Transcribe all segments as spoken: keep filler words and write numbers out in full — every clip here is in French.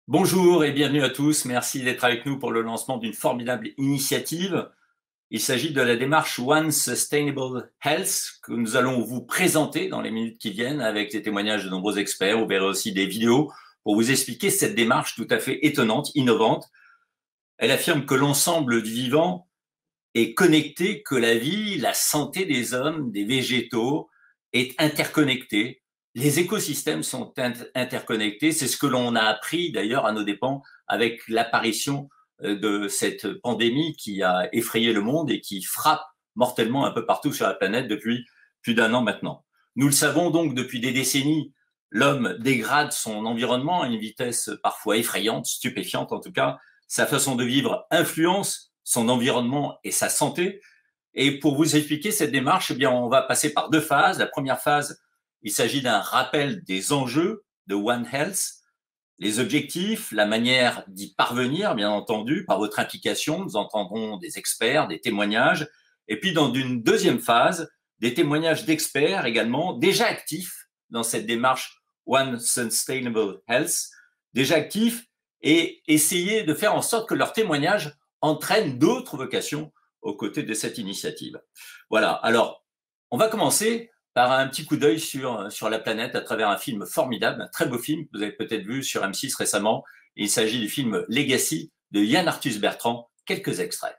Bonjour et bienvenue à tous. Merci d'être avec nous pour le lancement d'une formidable initiative. Il s'agit de la démarche One Sustainable Health que nous allons vous présenter dans les minutes qui viennent avec des témoignages de nombreux experts. Vous verrez aussi des vidéos pour vous expliquer cette démarche tout à fait étonnante, innovante. Elle affirme que l'ensemble du vivant est connecté, que la vie, la santé des hommes, des végétaux est interconnectée. Les écosystèmes sont interconnectés. C'est ce que l'on a appris d'ailleurs à nos dépens avec l'apparition de cette pandémie qui a effrayé le monde et qui frappe mortellement un peu partout sur la planète depuis plus d'un an maintenant. Nous le savons donc depuis des décennies, l'homme dégrade son environnement à une vitesse parfois effrayante, stupéfiante en tout cas. Sa façon de vivre influence son environnement et sa santé. Et pour vous expliquer cette démarche, eh bien, on va passer par deux phases. La première phase, il s'agit d'un rappel des enjeux de One Health, les objectifs, la manière d'y parvenir, bien entendu, par votre implication. Nous entendrons des experts, des témoignages. Et puis, dans une deuxième phase, des témoignages d'experts également, déjà actifs dans cette démarche One Sustainable Health, déjà actifs, et essayer de faire en sorte que leurs témoignages entraînent d'autres vocations aux côtés de cette initiative. Voilà, alors, on va commencer par un petit coup d'œil sur, sur la planète à travers un film formidable, un très beau film que vous avez peut-être vu sur M six récemment. Il s'agit du film Legacy de Yann Arthus Bertrand. Quelques extraits.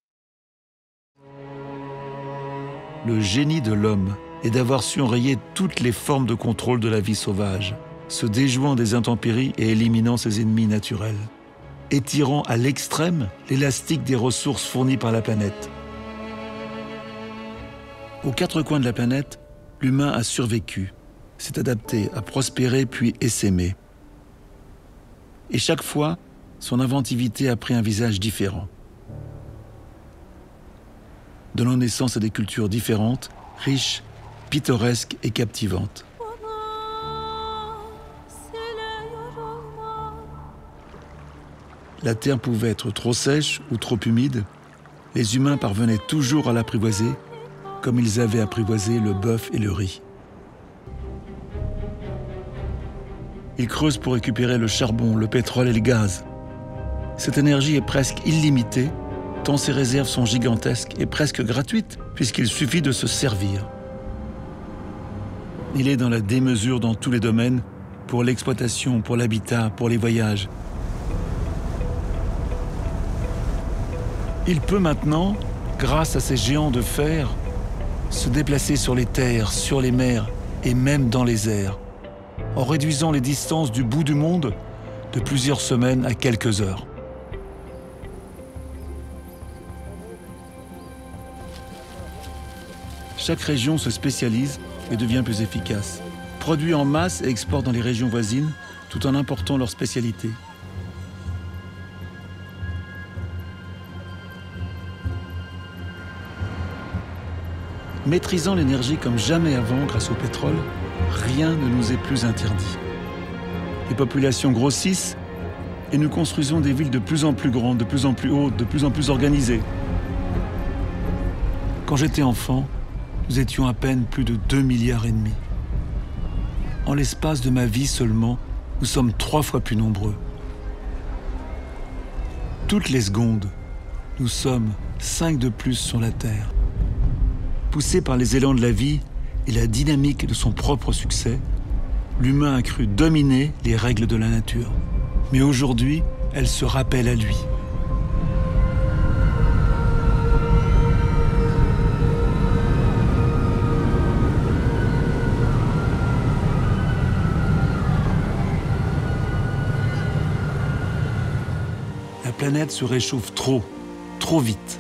Le génie de l'homme est d'avoir su enrayer toutes les formes de contrôle de la vie sauvage, se déjouant des intempéries et éliminant ses ennemis naturels, étirant à l'extrême l'élastique des ressources fournies par la planète. Aux quatre coins de la planète, l'humain a survécu, s'est adapté, a prospéré puis essaimé. Et chaque fois, son inventivité a pris un visage différent. Donnant naissance à des cultures différentes, riches, pittoresques et captivantes. La terre pouvait être trop sèche ou trop humide. Les humains parvenaient toujours à l'apprivoiser, comme ils avaient apprivoisé le bœuf et le riz. Ils creusent pour récupérer le charbon, le pétrole et le gaz. Cette énergie est presque illimitée, tant ces réserves sont gigantesques et presque gratuites, puisqu'il suffit de se servir. Il est dans la démesure dans tous les domaines, pour l'exploitation, pour l'habitat, pour les voyages. Il peut maintenant, grâce à ces géants de fer, se déplacer sur les terres, sur les mers et même dans les airs, en réduisant les distances du bout du monde de plusieurs semaines à quelques heures. Chaque région se spécialise et devient plus efficace, produit en masse et exporte dans les régions voisines tout en important leurs spécialités. Maîtrisant l'énergie comme jamais avant grâce au pétrole, rien ne nous est plus interdit. Les populations grossissent et nous construisons des villes de plus en plus grandes, de plus en plus hautes, de plus en plus organisées. Quand j'étais enfant, nous étions à peine plus de deux milliards et demi. En l'espace de ma vie seulement, nous sommes trois fois plus nombreux. Toutes les secondes, nous sommes cinq de plus sur la Terre. Poussé par les élans de la vie et la dynamique de son propre succès, l'humain a cru dominer les règles de la nature. Mais aujourd'hui, elle se rappelle à lui. La planète se réchauffe trop, trop vite.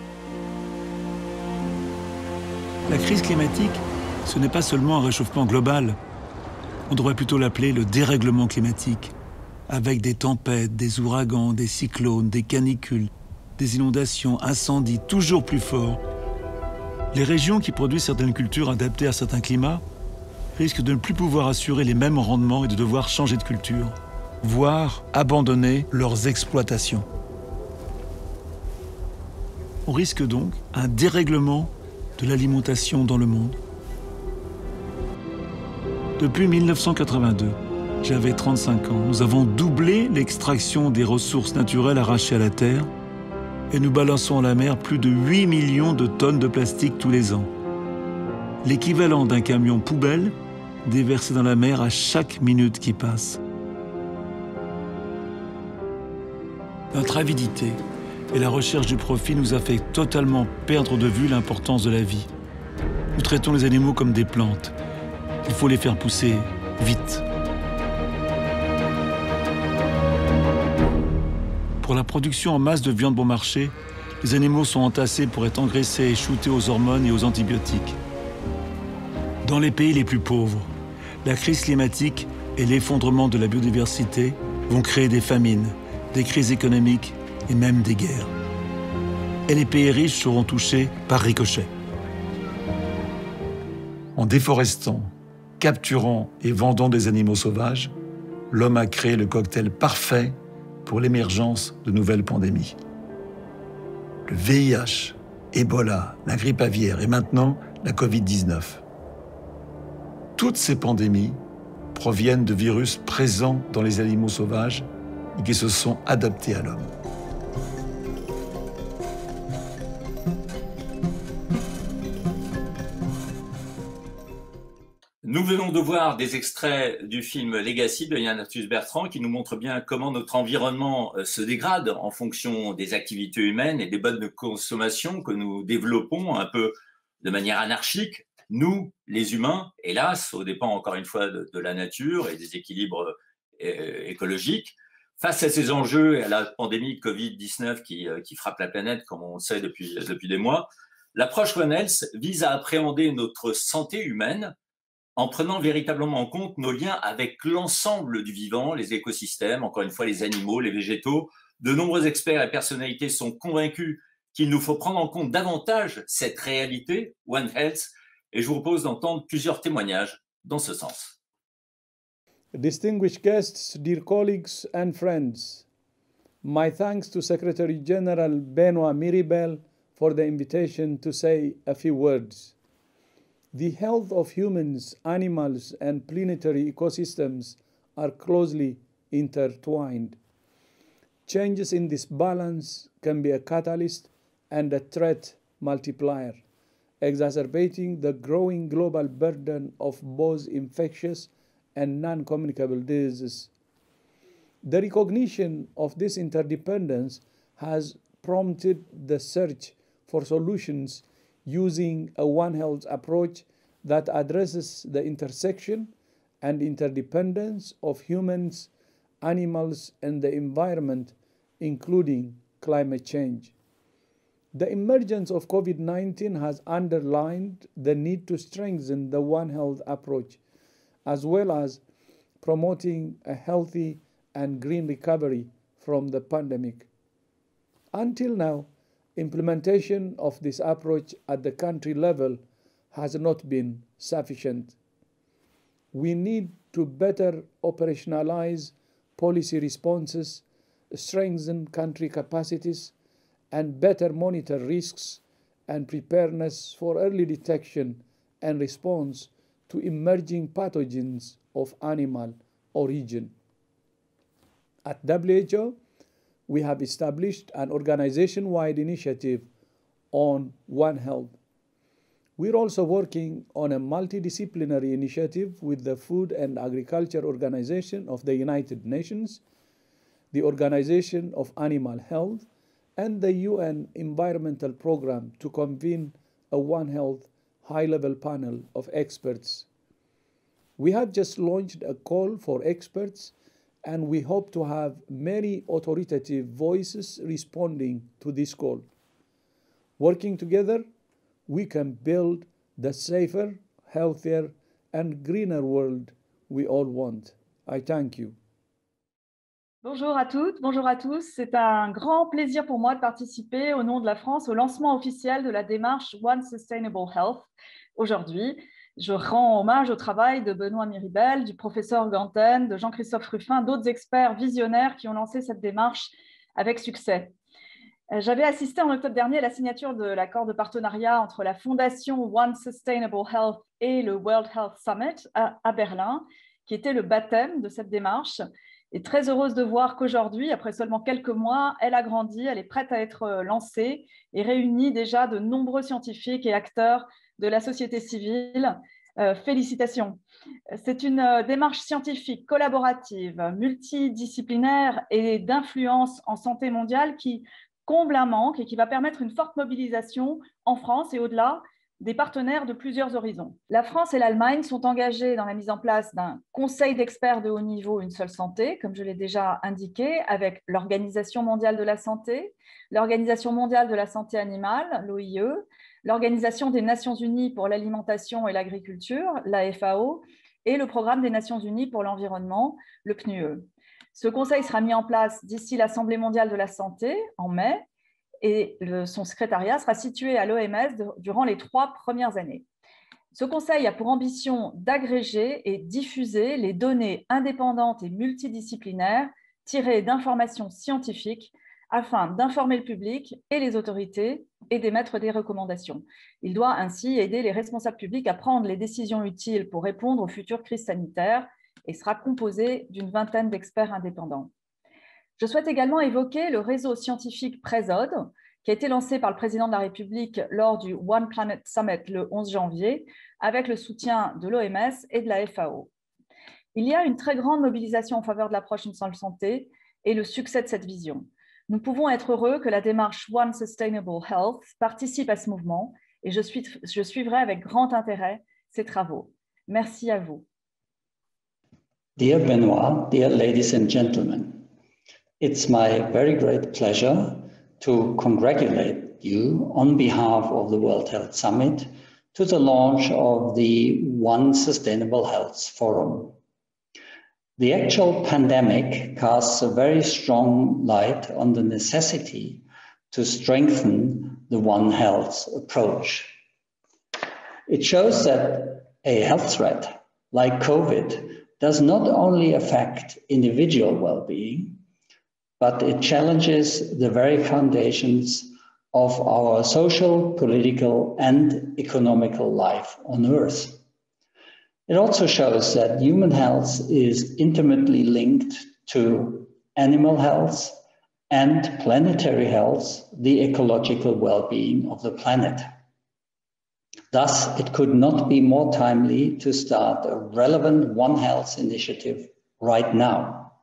La crise climatique, ce n'est pas seulement un réchauffement global. On devrait plutôt l'appeler le dérèglement climatique, avec des tempêtes, des ouragans, des cyclones, des canicules, des inondations, incendies toujours plus forts. Les régions qui produisent certaines cultures adaptées à certains climats risquent de ne plus pouvoir assurer les mêmes rendements et de devoir changer de culture, voire abandonner leurs exploitations. On risque donc un dérèglement de l'alimentation dans le monde. Depuis mille neuf cent quatre-vingt-deux, J'avais trente-cinq ans. Nous avons doublé l'extraction des ressources naturelles arrachées à la terre et nous balançons à la mer plus de huit millions de tonnes de plastique tous les ans. L'équivalent d'un camion poubelle déversé dans la mer à chaque minute qui passe. Notre avidité et la recherche du profit nous a fait totalement perdre de vue l'importance de la vie. Nous traitons les animaux comme des plantes. Il faut les faire pousser vite. Pour la production en masse de viande bon marché, les animaux sont entassés pour être engraissés et shootés aux hormones et aux antibiotiques. Dans les pays les plus pauvres, la crise climatique et l'effondrement de la biodiversité vont créer des famines, des crises économiques et même des guerres. Et les pays riches seront touchés par ricochet. En déforestant, capturant et vendant des animaux sauvages, l'homme a créé le cocktail parfait pour l'émergence de nouvelles pandémies. Le V I H, Ebola, la grippe aviaire et maintenant la covid dix-neuf. Toutes ces pandémies proviennent de virus présents dans les animaux sauvages et qui se sont adaptés à l'homme. Nous venons de voir des extraits du film Legacy de Yann Arthus Bertrand qui nous montre bien comment notre environnement se dégrade en fonction des activités humaines et des modes de consommation que nous développons un peu de manière anarchique. Nous, les humains, hélas, aux dépens encore une fois de, de la nature et des équilibres euh, écologiques, face à ces enjeux et à la pandémie de covid dix-neuf qui, euh, qui frappe la planète, comme on le sait depuis, depuis des mois, l'approche One Health vise à appréhender notre santé humaine en prenant véritablement en compte nos liens avec l'ensemble du vivant, les écosystèmes, encore une fois les animaux, les végétaux. De nombreux experts et personnalités sont convaincus qu'il nous faut prendre en compte davantage cette réalité, One Health, et je vous propose d'entendre plusieurs témoignages dans ce sens. Distinguished guests, dear colleagues and friends, my thanks to Secretary General Benoît Miribel for the invitation to say a few words. The health of humans, animals, and planetary ecosystems are closely intertwined. Changes in this balance can be a catalyst and a threat multiplier, exacerbating the growing global burden of both infectious and non-communicable diseases. The recognition of this interdependence has prompted the search for solutions using a One Health approach that addresses the intersection and interdependence of humans, animals, and the environment, including climate change. The emergence of COVID nineteen has underlined the need to strengthen the One Health approach, as well as promoting a healthy and green recovery from the pandemic. Until now, implementation of this approach at the country level has not been sufficient. We need to better operationalize policy responses, strengthen country capacities, and better monitor risks and preparedness for early detection and response to emerging pathogens of animal origin. At W H O, we have established an organization-wide initiative on One Health. We're also working on a multidisciplinary initiative with the Food and Agriculture Organization of the United Nations, the Organization of Animal Health, and the U N Environmental Programme to convene a One Health high-level panel of experts. We have just launched a call for experts, and we hope to have many authoritative voices responding to this call. Working together, we can build the safer, healthier, and greener world we all want. I thank you. Bonjour à toutes, bonjour à tous. C'est un grand plaisir pour moi de participer au nom de la France au lancement officiel de la démarche One Sustainable Health. Aujourd'hui, je rends hommage au travail de Benoît Miribel, du professeur Ganten, de Jean-Christophe Ruffin, d'autres experts visionnaires qui ont lancé cette démarche avec succès. J'avais assisté en octobre dernier à la signature de l'accord de partenariat entre la Fondation One Sustainable Health et le World Health Summit à, à Berlin, qui qui était le baptême de cette démarche. Et très heureuse de voir qu'aujourd'hui, après seulement quelques mois, elle a grandi, elle est prête à être lancée et réunit déjà de nombreux scientifiques et acteurs de la société civile. Euh, félicitations. C'est une euh, démarche scientifique collaborative, multidisciplinaire et d'influence en santé mondiale qui comble un manque et qui va permettre une forte mobilisation en France et au-delà des partenaires de plusieurs horizons. La France et l'Allemagne sont engagées dans la mise en place d'un conseil d'experts de haut niveau Une seule santé, comme je l'ai déjà indiqué, avec l'Organisation mondiale de la santé, l'Organisation mondiale de la santé animale, l'O I E, l'Organisation des Nations unies pour l'alimentation et l'agriculture, l'A F A O, et le Programme des Nations unies pour l'environnement, le P N U E. Ce conseil sera mis en place d'ici l'Assemblée mondiale de la santé, en mai, et le, son secrétariat sera situé à l'O M S de, durant les trois premières années. Ce conseil a pour ambition d'agréger et diffuser les données indépendantes et multidisciplinaires tirées d'informations scientifiques afin d'informer le public et les autorités et d'émettre des recommandations. Il doit ainsi aider les responsables publics à prendre les décisions utiles pour répondre aux futures crises sanitaires et sera composé d'une vingtaine d'experts indépendants. Je souhaite également évoquer le réseau scientifique PRESOD, qui a été lancé par le président de la République lors du One Planet Summit le onze janvier, avec le soutien de l'O M S et de la F A O. Il y a une très grande mobilisation en faveur de l'approche Une seule santé et le succès de cette vision. Nous pouvons être heureux que la démarche One Sustainable Health participe à ce mouvement et je, suis, je suivrai avec grand intérêt ces travaux. Merci à vous. Dear Benoit, dear ladies and gentlemen, it's my very great pleasure to congratulate you on behalf of the World Health Summit to the launch of the One Sustainable Health Forum. The actual pandemic casts a very strong light on the necessity to strengthen the One Health approach. It shows that a health threat like COVID does not only affect individual well-being, but it challenges the very foundations of our social, political, and economical life on Earth. It also shows that human health is intimately linked to animal health and planetary health, the ecological well-being of the planet. Thus, it could not be more timely to start a relevant One Health initiative right now.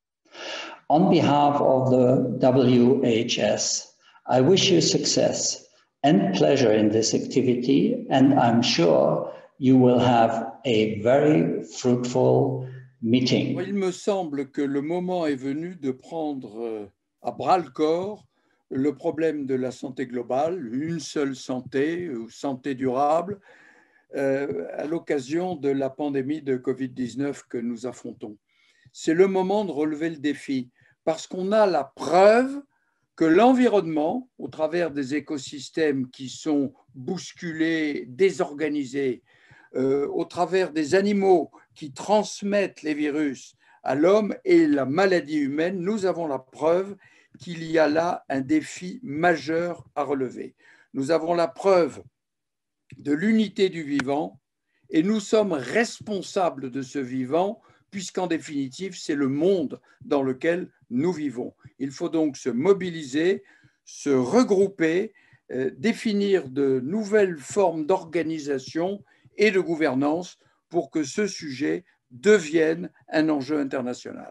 On behalf of the W H S, I wish you success and pleasure in this activity, and I'm sure you will have a very fruitful meeting. Il me semble que le moment est venu de prendre à bras-le-corps le problème de la santé globale, une seule santé ou santé durable, euh, à l'occasion de la pandémie de Covid dix-neuf que nous affrontons. C'est le moment de relever le défi parce qu'on a la preuve que l'environnement, au travers des écosystèmes qui sont bousculés, désorganisés, euh, au travers des animaux qui transmettent les virus à l'homme et la maladie humaine, nous avons la preuve qu'il y a là un défi majeur à relever. Nous avons la preuve de l'unité du vivant et nous sommes responsables de ce vivant puisqu'en définitive, c'est le monde dans lequel nous vivons. Il faut donc se mobiliser, se regrouper, euh, définir de nouvelles formes d'organisation et de gouvernance pour que ce sujet devienne un enjeu international.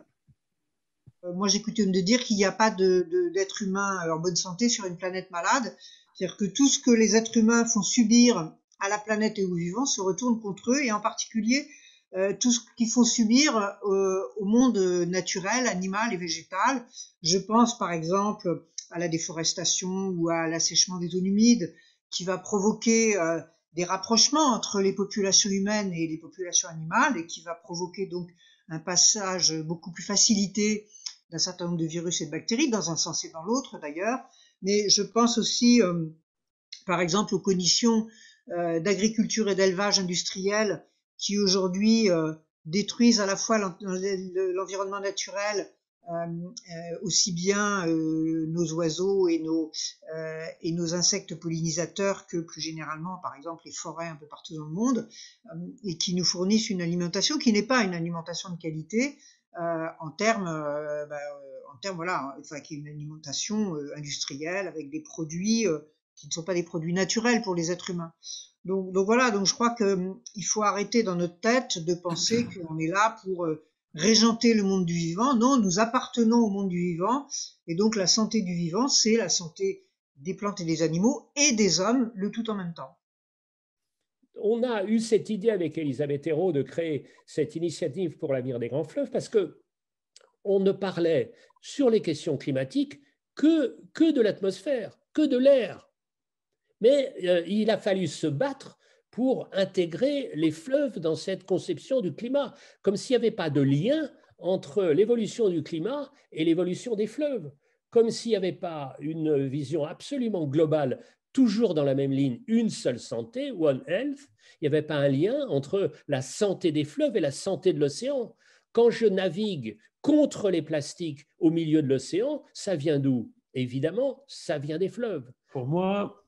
Moi, j'ai coutume de dire qu'il n'y a pas de, de, d'être humain en bonne santé sur une planète malade. C'est-à-dire que tout ce que les êtres humains font subir à la planète et aux vivants se retourne contre eux, et en particulier euh, tout ce qu'ils font subir euh, au monde naturel, animal et végétal. Je pense par exemple à la déforestation ou à l'assèchement des zones humides qui va provoquer euh, des rapprochements entre les populations humaines et les populations animales et qui va provoquer donc un passage beaucoup plus facilité d'un certain nombre de virus et de bactéries, dans un sens et dans l'autre d'ailleurs, mais je pense aussi, euh, par exemple, aux conditions euh, d'agriculture et d'élevage industriel qui aujourd'hui euh, détruisent à la fois l'environnement naturel euh, aussi bien euh, nos oiseaux et nos, euh, et nos insectes pollinisateurs que plus généralement, par exemple, les forêts un peu partout dans le monde, euh, et qui nous fournissent une alimentation qui n'est pas une alimentation de qualité euh, en termes, euh, bah, en termes, voilà, enfin, qui est une alimentation euh, industrielle avec des produits euh, qui ne sont pas des produits naturels pour les êtres humains. Donc, donc voilà, donc je crois qu'il faut arrêter dans notre tête de penser qu'on est là pour euh, régenter le monde du vivant. Non, nous appartenons au monde du vivant, et donc la santé du vivant, c'est la santé des plantes et des animaux et des hommes, le tout en même temps. On a eu cette idée avec Elisabeth Hérault de créer cette initiative pour l'avenir des grands fleuves parce que on ne parlait sur les questions climatiques que, que de l'atmosphère, que de l'air. Mais euh, il a fallu se battre pour intégrer les fleuves dans cette conception du climat, comme s'il n'y avait pas de lien entre l'évolution du climat et l'évolution des fleuves, comme s'il n'y avait pas une vision absolument globale, toujours dans la même ligne, une seule santé, One Health. Il n'y avait pas un lien entre la santé des fleuves et la santé de l'océan. Quand je navigue contre les plastiques au milieu de l'océan, ça vient d'où? Évidemment, ça vient des fleuves. Pour moi,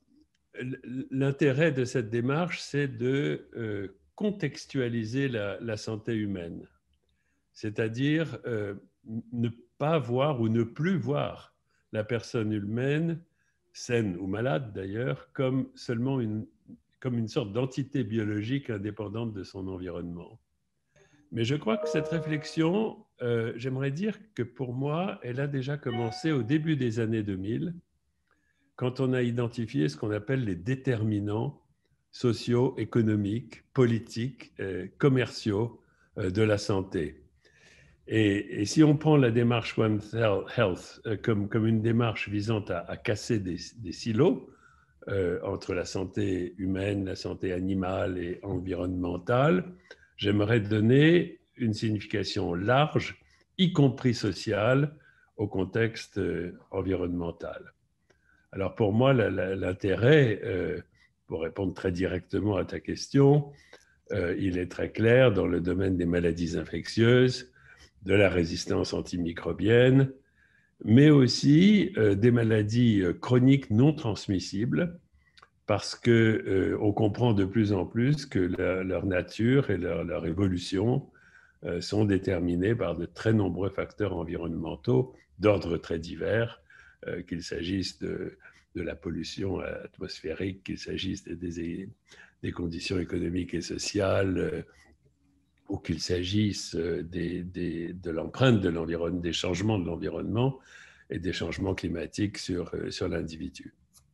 l'intérêt de cette démarche, c'est de euh, contextualiser la, la santé humaine, c'est-à-dire euh, ne pas voir ou ne plus voir la personne humaine, saine ou malade d'ailleurs, comme seulement une, comme une sorte d'entité biologique indépendante de son environnement. Mais je crois que cette réflexion, euh, j'aimerais dire que pour moi, elle a déjà commencé au début des années deux mille, quand on a identifié ce qu'on appelle les déterminants sociaux, économiques, politiques, euh, commerciaux euh, de la santé. Et, et si on prend la démarche One Health euh, comme, comme une démarche visant à, à casser des, des silos euh, entre la santé humaine, la santé animale et environnementale, j'aimerais donner une signification large, y compris sociale, au contexte euh, environnemental. Alors pour moi, l'intérêt, euh, pour répondre très directement à ta question, euh, il est très clair dans le domaine des maladies infectieuses, de la résistance antimicrobienne, mais aussi euh, des maladies chroniques non transmissibles, parce qu'on euh, comprend de plus en plus que la, leur nature et leur, leur évolution euh, sont déterminées par de très nombreux facteurs environnementaux d'ordre très divers, euh, qu'il s'agisse de, de la pollution atmosphérique, qu'il s'agisse des, des, des conditions économiques et sociales, euh, ou qu'il s'agisse des, des, de l'empreinte de l'environnement, des changements de l'environnement et des changements climatiques sur, sur l'individu.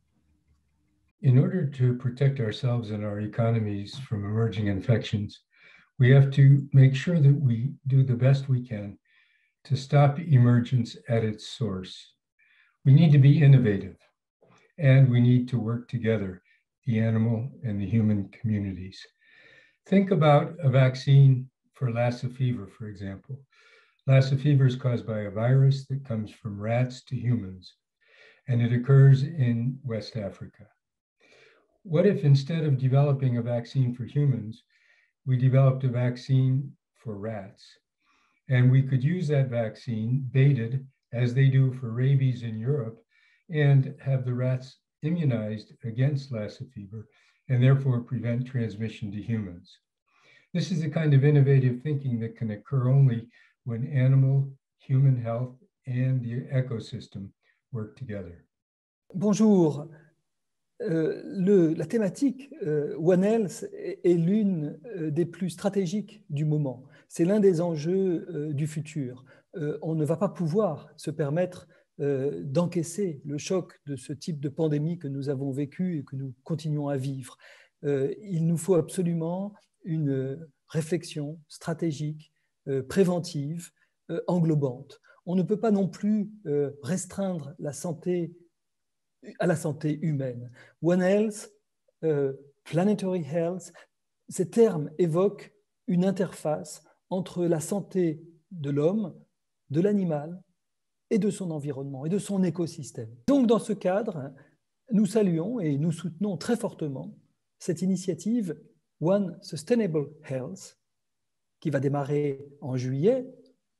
In order to protect ourselves and our economies from emerging infections, we have to make sure that we do the best we can to stop emergence at its source. We need to be innovative, and we need to work together, the animal and the human communities. Think about a vaccine for Lassa fever, for example. Lassa fever is caused by a virus that comes from rats to humans, and it occurs in West Africa. What if instead of developing a vaccine for humans, we developed a vaccine for rats? And we could use that vaccine baited, as they do for rabies in Europe, and have the rats immunized against Lassa fever, and therefore prevent transmission to humans. This is the kind of innovative thinking that can occur only when animal, human health, and the ecosystem work together. Bonjour. Euh, le, la thématique euh, One Health est, est l'une euh, des plus stratégiques du moment. C'est l'un des enjeux euh, du futur. Euh, on ne va pas pouvoir se permettre euh, d'encaisser le choc de ce type de pandémie que nous avons vécu et que nous continuons à vivre. Euh, il nous faut absolument une réflexion stratégique, euh, préventive, euh, englobante. On ne peut pas non plus euh, restreindre la santé à la santé humaine. One Health, euh, Planetary Health, ces termes évoquent une interface entre la santé de l'homme, de l'animal et de son environnement et de son écosystème. Donc dans ce cadre, nous saluons et nous soutenons très fortement cette initiative One Sustainable Health qui va démarrer en juillet,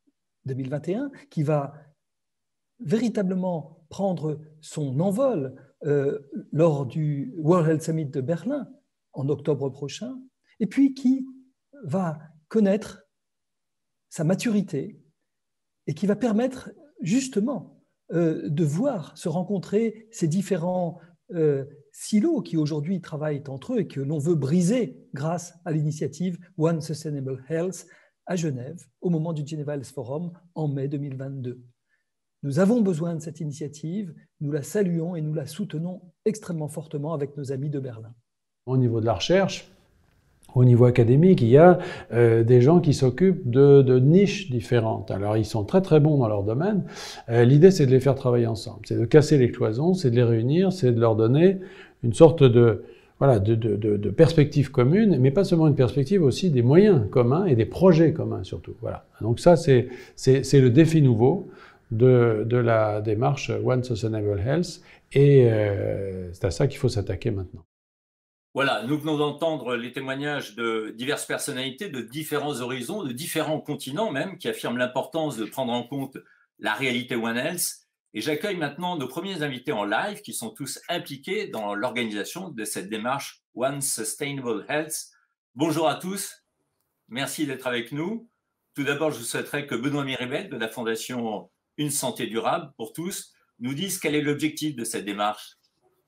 deux mille vingt et un, qui va véritablement prendre son envol euh, lors du World Health Summit de Berlin en octobre prochain, et puis qui va connaître sa maturité et qui va permettre justement euh, de voir se rencontrer ces différents euh, silos qui aujourd'hui travaillent entre eux et que l'on veut briser grâce à l'initiative One Sustainable Health à Genève au moment du Geneva Health Forum en mai deux mille vingt-deux. Nous avons besoin de cette initiative, nous la saluons et nous la soutenons extrêmement fortement avec nos amis de Berlin. Au niveau de la recherche, au niveau académique, il y a euh, des gens qui s'occupent de, de niches différentes. Alors, ils sont très très bons dans leur domaine. Euh, l'idée, c'est de les faire travailler ensemble. C'est de casser les cloisons, c'est de les réunir, c'est de leur donner une sorte de, voilà, de, de, de, de perspective commune, mais pas seulement une perspective, aussi des moyens communs et des projets communs surtout. Voilà. Donc ça, c'est, c'est, c'est le défi nouveau de, de la démarche One Sustainable Health, et euh, c'est à ça qu'il faut s'attaquer maintenant. Voilà, nous venons d'entendre les témoignages de diverses personnalités, de différents horizons, de différents continents même, qui affirment l'importance de prendre en compte la réalité One Health. Et j'accueille maintenant nos premiers invités en live, qui sont tous impliqués dans l'organisation de cette démarche One Sustainable Health. Bonjour à tous, merci d'être avec nous. Tout d'abord, je souhaiterais que Benoît Miribel, de la Fondation Une Santé Durable pour tous, nous dise quel est l'objectif de cette démarche.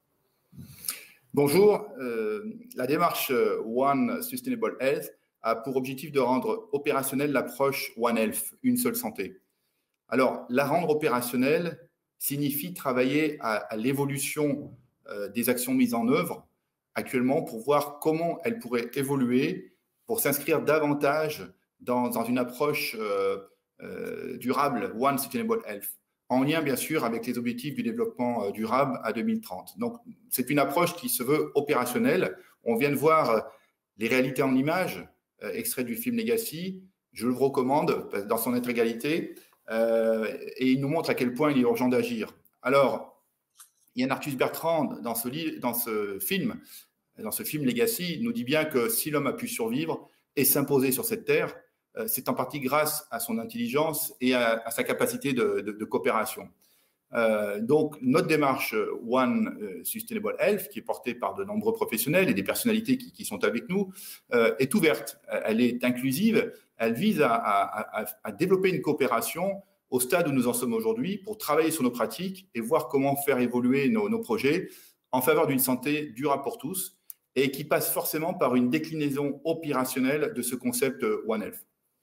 Bonjour, euh, la démarche One Sustainable Health a pour objectif de rendre opérationnelle l'approche One Health, une seule santé. Alors, la rendre opérationnelle signifie travailler à, à l'évolution euh, des actions mises en œuvre actuellement pour voir comment elles pourraient évoluer pour s'inscrire davantage dans, dans une approche euh, euh, durable One Sustainable Health, en lien bien sûr avec les objectifs du développement durable à deux mille trente. Donc, c'est une approche qui se veut opérationnelle. On vient de voir les réalités en images, euh, extrait du film Legacy. Je le recommande dans son intégralité, euh, et il nous montre à quel point il est urgent d'agir. Alors, Yann Arthus Bertrand, dans ce, dans ce film, dans ce film Legacy, nous dit bien que si l'homme a pu survivre et s'imposer sur cette terre, c'est en partie grâce à son intelligence et à, à sa capacité de, de, de coopération. Euh, donc, notre démarche One Sustainable Health, qui est portée par de nombreux professionnels et des personnalités qui, qui sont avec nous, euh, est ouverte, elle est inclusive, elle vise à, à, à, à développer une coopération au stade où nous en sommes aujourd'hui pour travailler sur nos pratiques et voir comment faire évoluer nos, nos projets en faveur d'une santé durable pour tous et qui passe forcément par une déclinaison opérationnelle de ce concept One Health.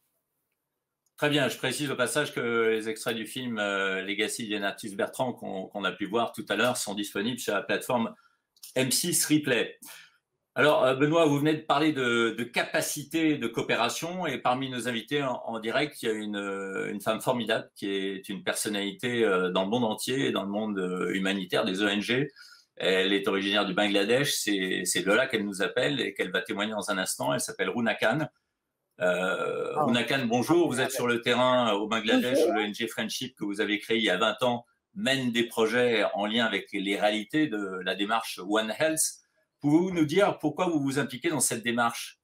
Très bien, je précise au passage que les extraits du film euh, Legacy d'Yann Arthus Bertrand qu'on qu'on a pu voir tout à l'heure sont disponibles sur la plateforme M six Replay. Alors, euh, Benoît, vous venez de parler de, de capacité de coopération et parmi nos invités en, en direct, il y a une, une femme formidable qui est une personnalité euh, dans le monde entier, dans le monde euh, humanitaire des O N G. Elle est originaire du Bangladesh, c'est de là qu'elle nous appelle et qu'elle va témoigner dans un instant. Elle s'appelle Runa Khan. Euh, oh. Runa Khan, bonjour, vous êtes sur le terrain au Bangladesh, l'O N G Friendship que vous avez créé il y a vingt ans mène des projets en lien avec les réalités de la démarche One Health. Pouvez-vous nous dire pourquoi vous vous impliquez dans cette démarche?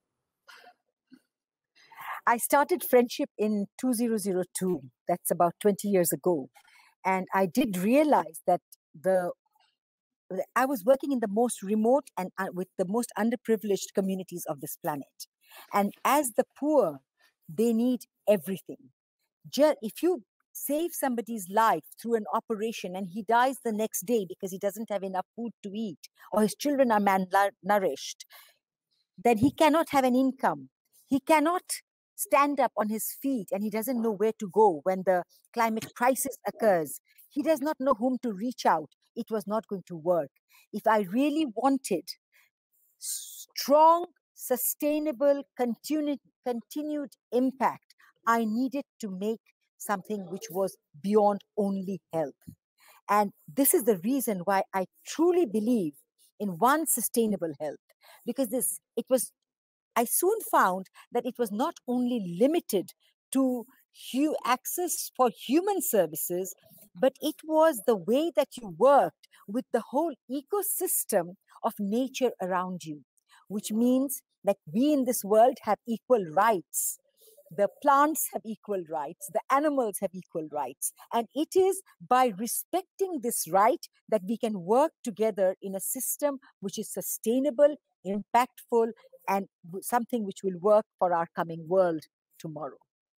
I started Friendship in two thousand two, that's about twenty years ago, and I did realize that the I was working in the most remote and uh, with the most underprivileged communities of this planet. And as the poor, they need everything. Just, if you save somebody's life through an operation and he dies the next day because he doesn't have enough food to eat or his children are malnourished, then he cannot have an income. He cannot stand up on his feet and he doesn't know where to go when the climate crisis occurs. He does not know whom to reach out. It was not going to work. If I really wanted strong, sustainable, continued, continued impact, I needed to make something which was beyond only health. And this is the reason why I truly believe in One Sustainable Health, because this, it was, I soon found that it was not only limited to hu- access for human services, but it was the way that you worked with the whole ecosystem of nature around you, which means that we in this world have equal rights. the plants have equal rights, the animals have equal rights. And it is by respecting this right that we can work together in a system which is sustainable, impactful, and something which will work for our coming world tomorrow.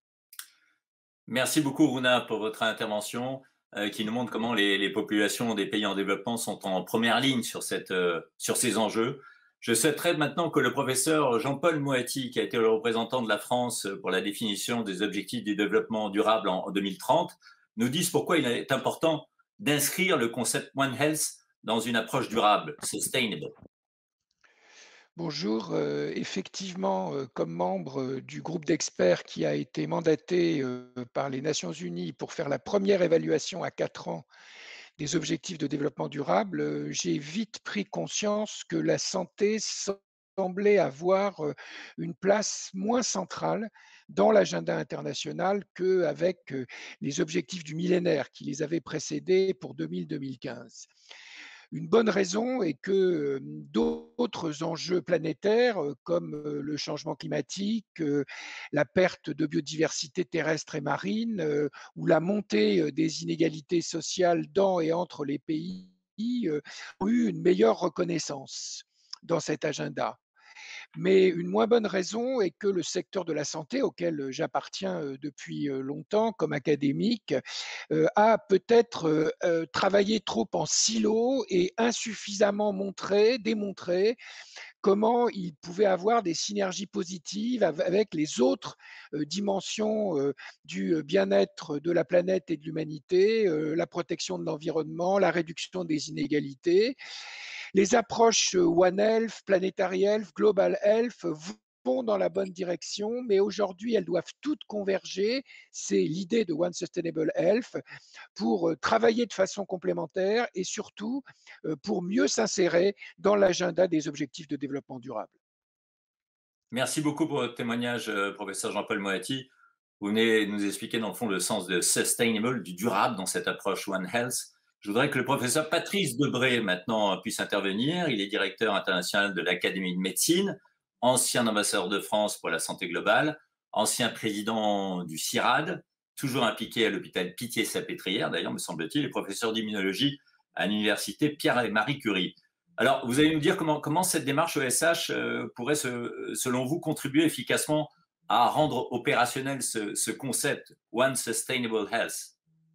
Merci beaucoup, Runa, pour votre intervention euh, qui nous montre comment les, les populations des pays en développement sont en première ligne sur, cette, euh, sur ces enjeux. Je souhaiterais maintenant que le professeur Jean-Paul Moati, qui a été le représentant de la France pour la définition des objectifs du développement durable en deux mille trente, nous dise pourquoi il est important d'inscrire le concept One Health dans une approche durable, sustainable. Bonjour, euh, effectivement, euh, comme membre euh, du groupe d'experts qui a été mandaté euh, par les Nations Unies pour faire la première évaluation à quatre ans des objectifs de développement durable, euh, j'ai vite pris conscience que la santé semblait avoir euh, une place moins centrale dans l'agenda international qu'avec euh, les objectifs du millénaire qui les avaient précédés pour deux mille à deux mille quinze. Une bonne raison est que d'autres enjeux planétaires comme le changement climatique, la perte de biodiversité terrestre et marine ou la montée des inégalités sociales dans et entre les pays ont eu une meilleure reconnaissance dans cet agenda. Mais une moins bonne raison est que le secteur de la santé, auquel j'appartiens depuis longtemps comme académique, a peut-être travaillé trop en silo et insuffisamment montré, démontré comment il pouvait avoir des synergies positives avec les autres dimensions du bien-être de la planète et de l'humanité, la protection de l'environnement, la réduction des inégalités. Les approches One Health, Planetary Health, Global Health vont dans la bonne direction, mais aujourd'hui, elles doivent toutes converger. C'est l'idée de One Sustainable Health pour travailler de façon complémentaire et surtout pour mieux s'insérer dans l'agenda des objectifs de développement durable. Merci beaucoup pour votre témoignage, professeur Jean-Paul Moati. Vous venez nous expliquer dans le fond le sens de sustainable, du durable dans cette approche One Health. Je voudrais que le professeur Patrice Debré maintenant puisse intervenir. Il est directeur international de l'Académie de médecine, ancien ambassadeur de France pour la santé globale, ancien président du CIRAD, toujours impliqué à l'hôpital Pitié-Salpêtrière, d'ailleurs, me semble-t-il, et professeur d'immunologie à l'université Pierre et Marie Curie. Alors, vous allez nous dire comment, comment cette démarche O S H euh, pourrait, se, selon vous, contribuer efficacement à rendre opérationnel ce, ce concept One Sustainable Health.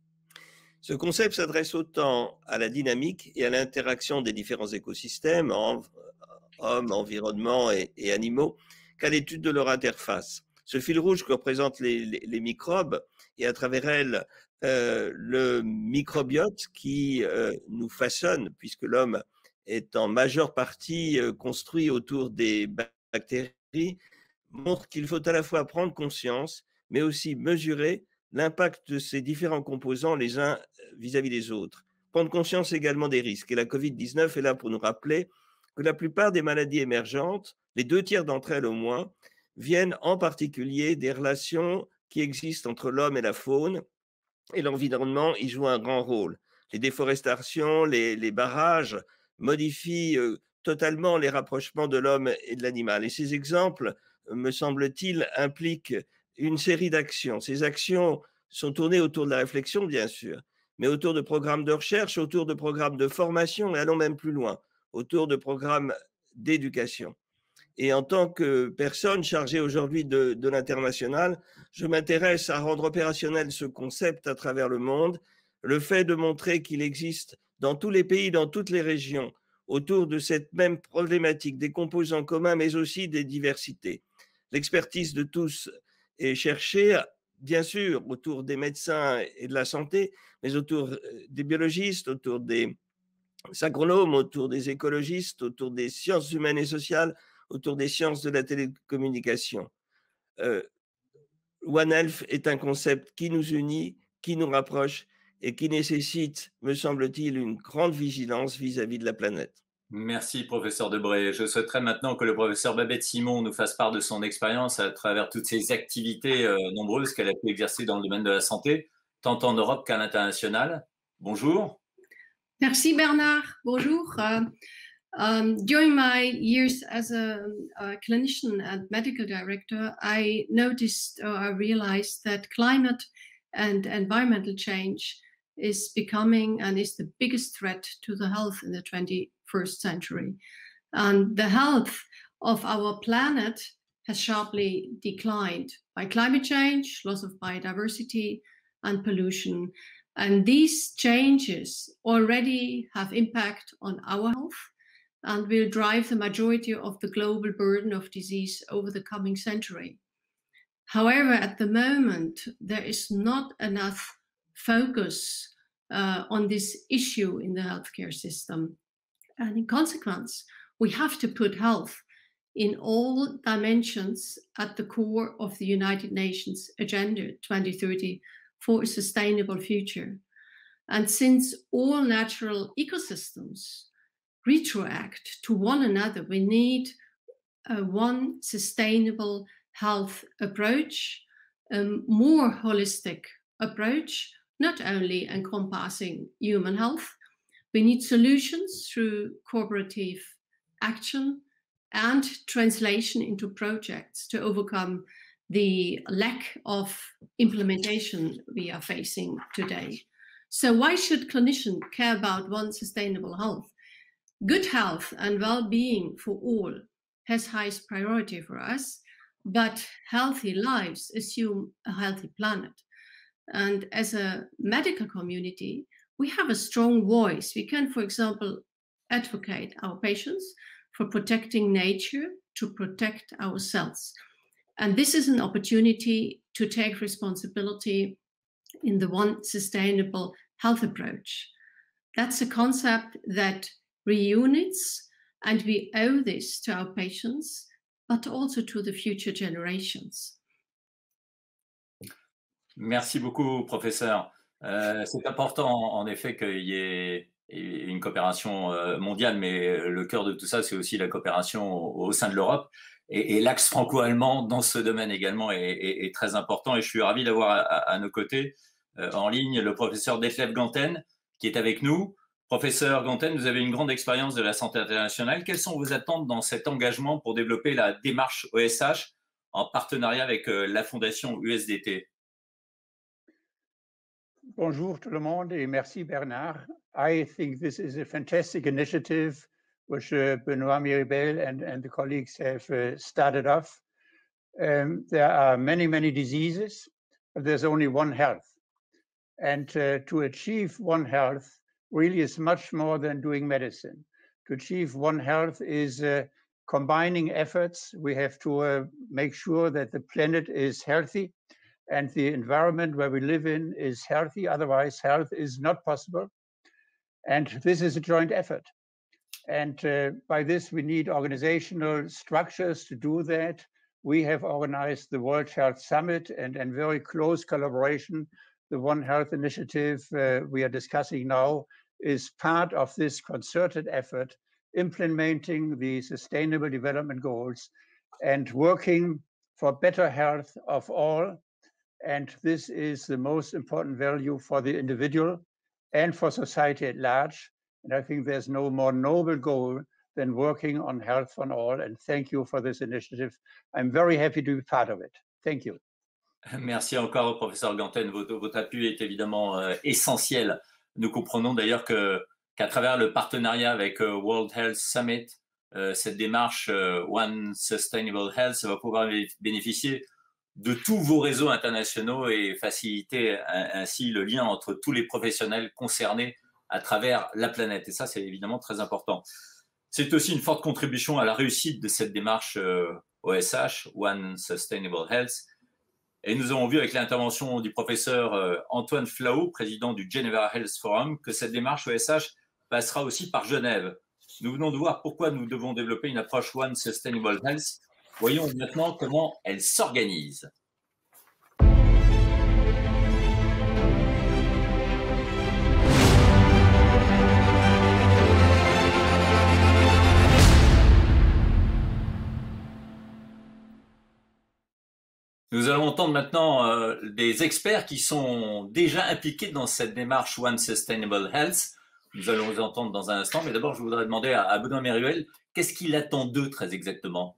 Ce concept s'adresse autant à la dynamique et à l'interaction des différents écosystèmes, en, hommes, environnement et, et animaux, qu'à l'étude de leur interface. Ce fil rouge que représentent les, les, les microbes et à travers elles euh, le microbiote qui euh, nous façonne, puisque l'homme est en majeure partie euh, construit autour des bactéries, montre qu'il faut à la fois prendre conscience, mais aussi mesurer l'impact de ces différents composants les uns vis-à-vis des autres. Prendre conscience également des risques. Et la covid dix-neuf est là pour nous rappeler que la plupart des maladies émergentes, les deux tiers d'entre elles au moins, viennent en particulier des relations qui existent entre l'homme et la faune, et l'environnement y joue un grand rôle. Les déforestations, les, les barrages modifient euh, totalement les rapprochements de l'homme et de l'animal. Et ces exemples, me semble-t-il, impliquent une série d'actions. Ces actions sont tournées autour de la réflexion, bien sûr, mais autour de programmes de recherche, autour de programmes de formation, et allons même plus loin, autour de programmes d'éducation. Et en tant que personne chargée aujourd'hui de, de l'international, je m'intéresse à rendre opérationnel ce concept à travers le monde, le fait de montrer qu'il existe dans tous les pays, dans toutes les régions, autour de cette même problématique, des composants communs, mais aussi des diversités. L'expertise de tous est cherchée, bien sûr, autour des médecins et de la santé, mais autour des biologistes, autour des agronomes, autour des écologistes, autour des sciences humaines et sociales, autour des sciences de la télécommunication. Euh, One Health est un concept qui nous unit, qui nous rapproche et qui nécessite, me semble-t-il, une grande vigilance vis-à-vis de la planète. Merci, professeur Debré. Je souhaiterais maintenant que le professeur Babette Simon nous fasse part de son expérience à travers toutes ces activités euh, nombreuses qu'elle a pu exercer dans le domaine de la santé, tant en Europe qu'à l'international. Bonjour. Merci Bernard. Bonjour. Uh, Um, during my years as a, a clinician and medical director, I noticed or I realized that climate and environmental change is becoming and is the biggest threat to the health in the twenty-first century. And the health of our planet has sharply declined by climate change, loss of biodiversity, and pollution. And these changes already have impact on our health and will drive the majority of the global burden of disease over the coming century. However, at the moment, there is not enough focus uh, on this issue in the healthcare system. And in consequence, we have to put health in all dimensions at the core of the United Nations Agenda twenty thirty for a sustainable future. And since all natural ecosystems retroact to one another, we need a one sustainable health approach, a more holistic approach, not only encompassing human health. We need solutions through cooperative action and translation into projects to overcome the lack of implementation we are facing today. So why should clinicians care about one sustainable health? Good health and well-being for all has highest priority for us, but healthy lives assume a healthy planet. And as a medical community, we have a strong voice. We can, for example, advocate our patients for protecting nature to protect ourselves. And this is an opportunity to take responsibility in the one sustainable health approach. That's a concept that reunites, and we owe this to our patients, but also to the future generations. Merci beaucoup, professeur. Euh, c'est important, en effet, qu'il y ait une coopération mondiale, mais le cœur de tout ça, c'est aussi la coopération au, au sein de l'Europe. Et, et l'axe franco-allemand dans ce domaine également est, est, est très important. Et je suis ravi d'avoir à, à, à nos côtés, euh, en ligne, le professeur Detlef Ganten, qui est avec nous. Professeur Ganten, vous avez une grande expérience de la santé internationale. Quelles sont vos attentes dans cet engagement pour développer la démarche O S H en partenariat avec euh, la Fondation U S D T? Bonjour tout le monde et merci Bernard. I think this is a fantastic initiative which uh, Benoît Miribel and, and the colleagues have uh, started off. Um, there are many, many diseases, but there's only one health. And uh, to achieve one health really is much more than doing medicine. To achieve one health is uh, combining efforts. We have to uh, make sure that the planet is healthy and the environment where we live in is healthy. Otherwise, health is not possible. And this is a joint effort. And uh, by this, we need organizational structures to do that. We have organized the World Health Summit and in very close collaboration, the One Health Initiative uh, we are discussing now is part of this concerted effort, implementing the Sustainable Development Goals and working for better health of all. And this is the most important value for the individual and for society at large. And I think there's no more noble goal than working on health for all. And thank you for this initiative. I'm very happy to be part of it. Thank you. Merci encore, professeur Ganten. Votre, votre appui est évidemment euh, essentiel. Nous comprenons d'ailleurs que, qu'à travers le partenariat avec euh, World Health Summit, euh, cette démarche euh, One Sustainable Health va pouvoir bénéficier de tous vos réseaux internationaux et faciliter ainsi le lien entre tous les professionnels concernés à travers la planète. Et ça, c'est évidemment très important. C'est aussi une forte contribution à la réussite de cette démarche euh, O S H, One Sustainable Health. Et nous avons vu avec l'intervention du professeur euh, Antoine Flau, président du Geneva Health Forum, que cette démarche O S H passera aussi par Genève. Nous venons de voir pourquoi nous devons développer une approche One Sustainable Health. Voyons maintenant comment elle s'organise. Nous allons entendre maintenant euh, des experts qui sont déjà impliqués dans cette démarche One Sustainable Health. nous allons vous entendre dans un instant, mais d'abord, je voudrais demander à, à Benoît Méruel, qu'est-ce qu'il attend d'eux très exactement?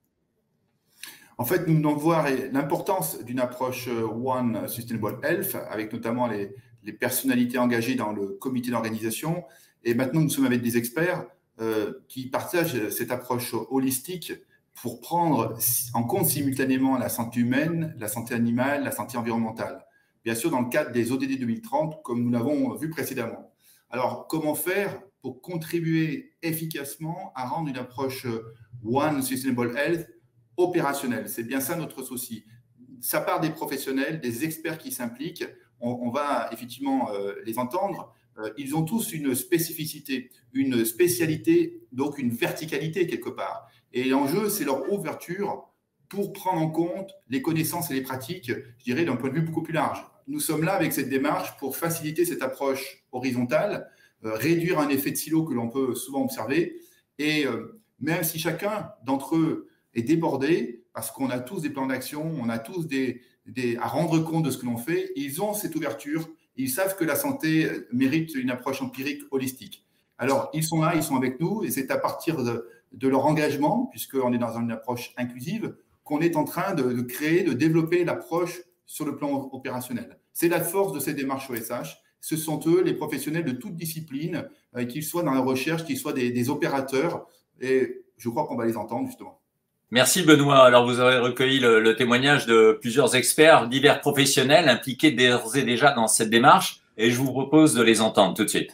En fait, nous devons voir l'importance d'une approche One Sustainable Health, avec notamment les, les personnalités engagées dans le comité d'organisation. Et maintenant, nous sommes avec des experts euh, qui partagent cette approche holistique pour prendre en compte simultanément la santé humaine, la santé animale, la santé environnementale. Bien sûr, dans le cadre des O D D deux mille trente, comme nous l'avons vu précédemment. Alors, comment faire pour contribuer efficacement à rendre une approche One Sustainable Health opérationnelle? C'est bien ça notre souci. Ça part des professionnels, des experts qui s'impliquent. On, on va effectivement euh, les entendre. Euh, ils ont tous une spécificité, une spécialité, donc une verticalité quelque part. Et l'enjeu, c'est leur ouverture pour prendre en compte les connaissances et les pratiques, je dirais, d'un point de vue beaucoup plus large. Nous sommes là avec cette démarche pour faciliter cette approche horizontale, euh, réduire un effet de silo que l'on peut souvent observer. Et euh, même si chacun d'entre eux est débordé, parce qu'on a tous des plans d'action, on a tous des, des, à rendre compte de ce que l'on fait, ils ont cette ouverture, ils savent que la santé mérite une approche empirique holistique. Alors, ils sont là, ils sont avec nous, et c'est à partir de, de leur engagement, puisqu'on est dans une approche inclusive, qu'on est en train de, de créer, de développer l'approche sur le plan opérationnel. C'est la force de ces démarches O S H. Ce sont eux, les professionnels de toute discipline, euh, qu'ils soient dans la recherche, qu'ils soient des, des opérateurs, et je crois qu'on va les entendre justement. Merci Benoît. Alors vous avez recueilli le, le témoignage de plusieurs experts, divers professionnels impliqués d'ores et déjà dans cette démarche, et je vous propose de les entendre tout de suite.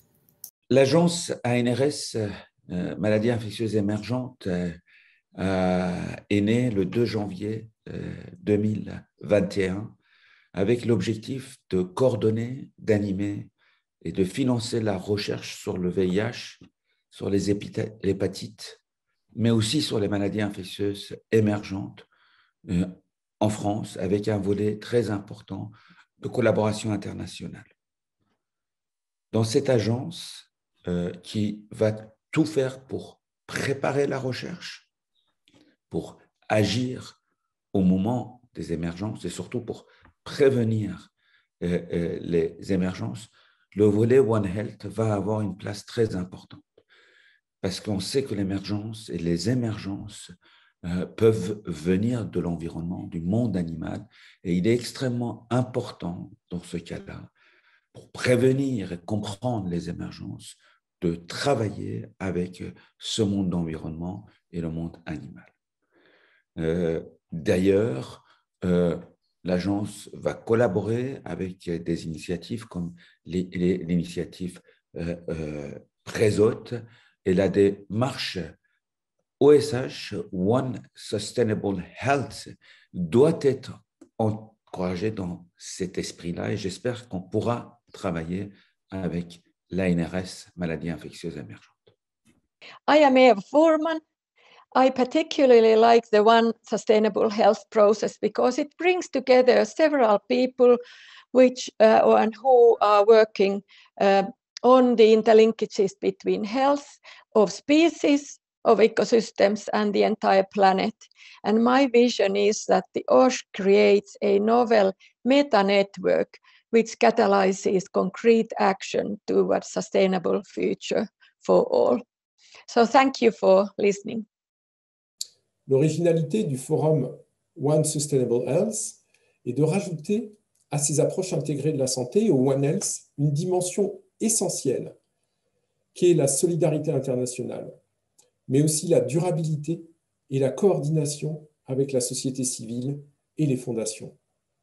L'agence A N R S, euh, maladies infectieuses émergentes, euh, euh, est née le deux janvier euh, deux mille vingt et un avec l'objectif de coordonner, d'animer et de financer la recherche sur le V I H, sur les hépatites, mais aussi sur les maladies infectieuses émergentes euh, en France, avec un volet très important de collaboration internationale. Dans cette agence euh, qui va tout faire pour préparer la recherche, pour agir au moment des émergences et surtout pour prévenir euh, euh, les émergences, le volet One Health va avoir une place très importante. Parce qu'on sait que l'émergence et les émergences euh, peuvent venir de l'environnement, du monde animal, et il est extrêmement important dans ce cas-là, pour prévenir et comprendre les émergences, de travailler avec ce monde d'environnement et le monde animal. Euh, d'ailleurs, euh, l'agence va collaborer avec des initiatives comme l'initiative euh, euh, Présote, et la démarche O S H, One Sustainable Health, doit être encouragée dans cet esprit-là, et j'espère qu'on pourra travailler avec l'A N R S, maladies infectieuses émergentes. I am Eva Foreman. I particularly like the One Sustainable Health process because it brings together several people which uh, and who are working uh, on the interlinkages between health of species, of ecosystems, and the entire planet. And my vision is that the O S H creates a novel meta-network which catalyzes concrete action towards sustainable future for all. So thank you for listening. L'originalité du forum One Sustainable Health est de rajouter à ces approches intégrées de la santé, au One Health, une dimension essentielle qui est la solidarité internationale, mais aussi la durabilité et la coordination avec la société civile et les fondations.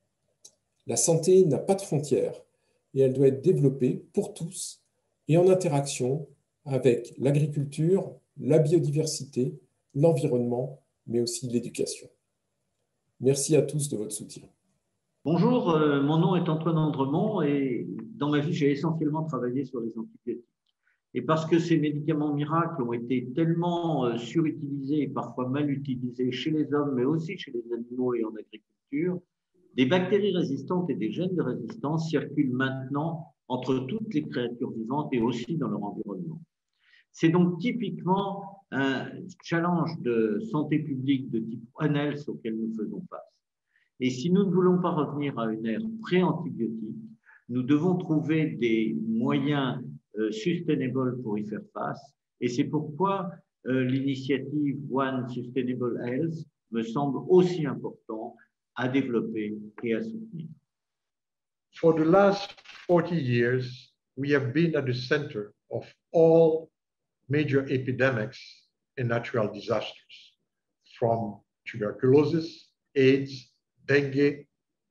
La santé n'a pas de frontières et elle doit être développée pour tous et en interaction avec l'agriculture, la biodiversité, l'environnement, mais aussi l'éducation. Merci à tous de votre soutien. Bonjour, euh, mon nom est Antoine Andremont et dans ma vie, j'ai essentiellement travaillé sur les antibiotiques. Et parce que ces médicaments miracles ont été tellement euh, surutilisés et parfois mal utilisés chez les hommes, mais aussi chez les animaux et en agriculture, des bactéries résistantes et des gènes de résistance circulent maintenant entre toutes les créatures vivantes et aussi dans leur environnement. C'est donc typiquement un challenge de santé publique de type One Health auquel nous faisons face. Et si nous ne voulons pas revenir à une ère pré-antibiotique, nous devons trouver des moyens euh, sustainable pour y faire face. Et c'est pourquoi euh, l'initiative One Sustainable Health me semble aussi important à développer et à soutenir. For the last forty years, we have been at the center of all major epidemics and natural disasters, from tuberculosis, AIDS, dengue,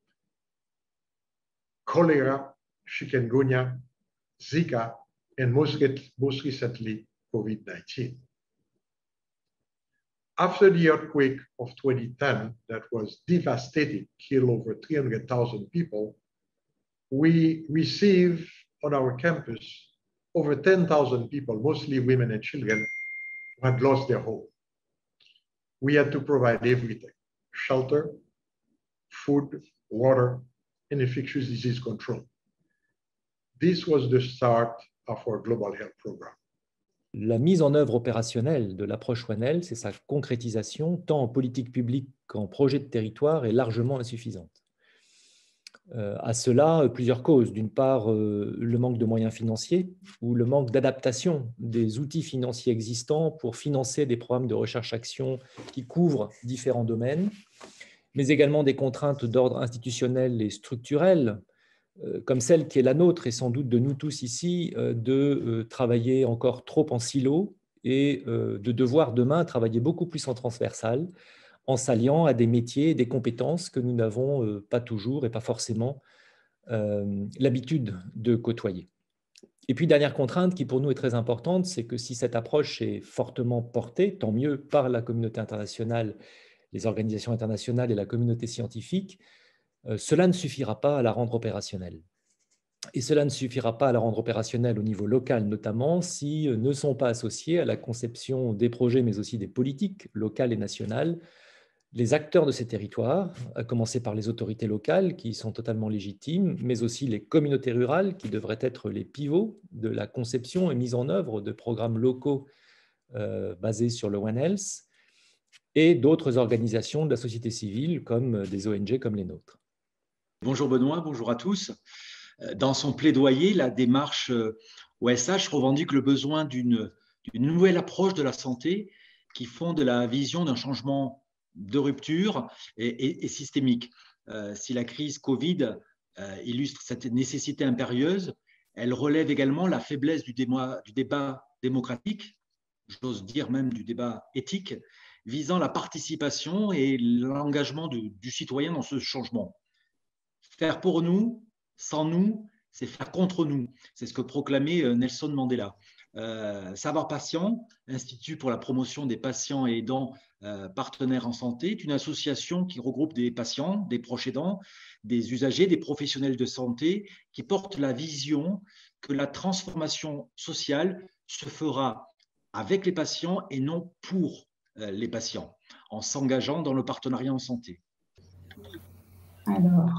cholera, chikungunya, Zika, and most, most recently, COVID nineteen. After the earthquake of twenty ten that was devastating, killed over three hundred thousand people, we received on our campus over ten thousand people, mostly women and children, who had lost their home. We had to provide everything: shelter, food, water, and infectious disease control. This was the start of our global health program. La mise en œuvre opérationnelle de l'approche One Health et sa concrétisation, tant en politique publique qu'en projet de territoire, est largement insuffisante. Euh, à cela, plusieurs causes. D'une part, euh, le manque de moyens financiers ou le manque d'adaptation des outils financiers existants pour financer des programmes de recherche-action qui couvrent différents domaines, mais également des contraintes d'ordre institutionnel et structurel, euh, comme celle qui est la nôtre et sans doute de nous tous ici, euh, de euh, travailler encore trop en silo et euh, de devoir demain travailler beaucoup plus en transversal, en s'alliant à des métiers et des compétences que nous n'avons euh, pas toujours et pas forcément euh, l'habitude de côtoyer. Et puis, dernière contrainte qui pour nous est très importante, c'est que si cette approche est fortement portée, tant mieux par la communauté internationale, les organisations internationales et la communauté scientifique, euh, cela ne suffira pas à la rendre opérationnelle. Et cela ne suffira pas à la rendre opérationnelle au niveau local notamment si euh, ne sont pas associés à la conception des projets, mais aussi des politiques locales et nationales, les acteurs de ces territoires, à commencer par les autorités locales qui sont totalement légitimes, mais aussi les communautés rurales qui devraient être les pivots de la conception et mise en œuvre de programmes locaux euh, basés sur le One Health, et d'autres organisations de la société civile comme des O N G comme les nôtres. Bonjour Benoît, bonjour à tous. Dans son plaidoyer, la démarche O S H revendique le besoin d'une nouvelle approche de la santé qui fonde la vision d'un changement de rupture et, et, et systémique. Euh, si la crise Covid euh, illustre cette nécessité impérieuse, elle relève également la faiblesse du débat, du débat démocratique, j'ose dire même du débat éthique, visant la participation et l'engagement du, du citoyen dans ce changement. Faire pour nous, sans nous, c'est faire contre nous. C'est ce que proclamait Nelson Mandela. Euh, Savoir Patient, Institut pour la promotion des patients et aidants euh, partenaires en santé, est une association qui regroupe des patients, des proches aidants, des usagers, des professionnels de santé, qui portent la vision que la transformation sociale se fera avec les patients et non pour euh, les patients, en s'engageant dans le partenariat en santé. Alors,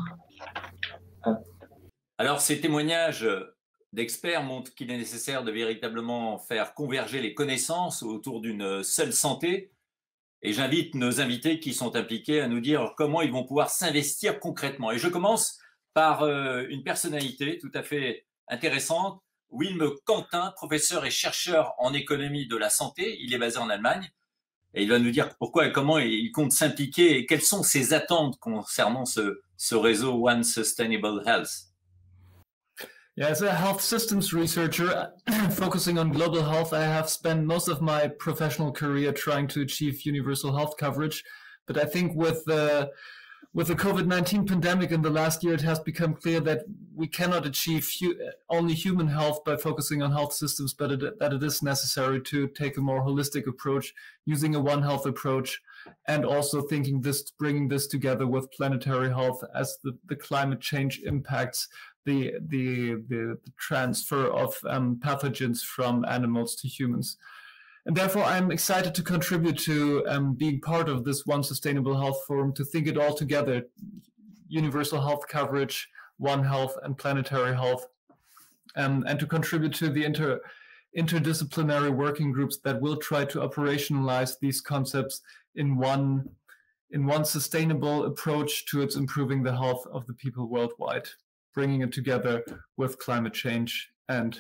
Alors ces témoignages d'experts montrent qu'il est nécessaire de véritablement faire converger les connaissances autour d'une seule santé. Et j'invite nos invités qui sont impliqués à nous dire comment ils vont pouvoir s'investir concrètement. Et je commence par euh, une personnalité tout à fait intéressante, Wilm Quentin, professeur et chercheur en économie de la santé. Il est basé en Allemagne et il va nous dire pourquoi et comment il compte s'impliquer et quelles sont ses attentes concernant ce, ce réseau One Sustainable Health. Yeah, as a health systems researcher focusing on global health, I have spent most of my professional career trying to achieve universal health coverage. But I think with the with the COVID nineteen pandemic in the last year, it has become clear that we cannot achieve hu only human health by focusing on health systems, but it, that it is necessary to take a more holistic approach, using a One Health approach, and also thinking this, bringing this together with planetary health as the, the climate change impacts The, the, the, the transfer of um, pathogens from animals to humans. And therefore, I'm excited to contribute to um, being part of this One Sustainable Health Forum, to think it all together, universal health coverage, One Health and planetary health, um, and to contribute to the inter, interdisciplinary working groups that will try to operationalize these concepts in one, in one sustainable approach towards improving the health of the people worldwide, bringing it together with climate change and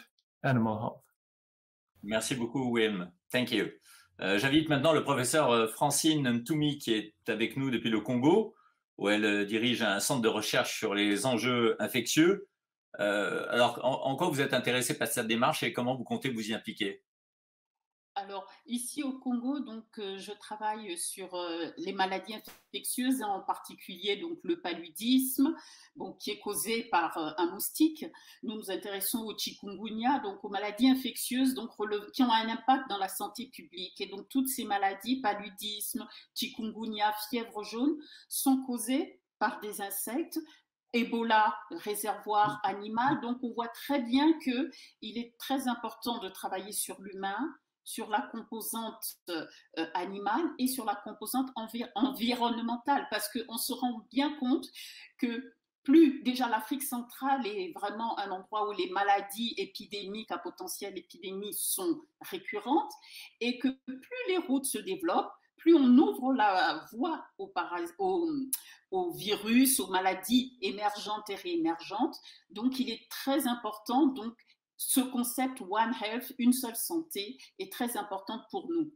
animal health. Merci beaucoup, Wim. Thank you. Euh, J'invite maintenant le professeur Francine Ntoumi qui est avec nous depuis le Congo, où elle dirige un centre de recherche sur les enjeux infectieux. Euh, alors, en, en quoi vous êtes intéressé par cette démarche et comment vous comptez vous y impliquer? Alors, ici au Congo, donc, euh, je travaille sur euh, les maladies infectieuses, en particulier donc, le paludisme, bon, qui est causé par euh, un moustique. Nous nous intéressons au chikungunya, donc aux maladies infectieuses donc, qui ont un impact dans la santé publique. Et donc, toutes ces maladies, paludisme, chikungunya, fièvre jaune, sont causées par des insectes. Ebola, réservoir animal. Donc, on voit très bien qu'il est très important de travailler sur l'humain, sur la composante euh, animale et sur la composante envi environnementale, parce qu'on se rend bien compte que plus déjà l'Afrique centrale est vraiment un endroit où les maladies épidémiques à potentiel épidémie sont récurrentes et que plus les routes se développent, plus on ouvre la voie aux, aux, aux virus, aux maladies émergentes et réémergentes. Donc, il est très important, donc, ce concept One Health, une seule santé, est très important pour nous.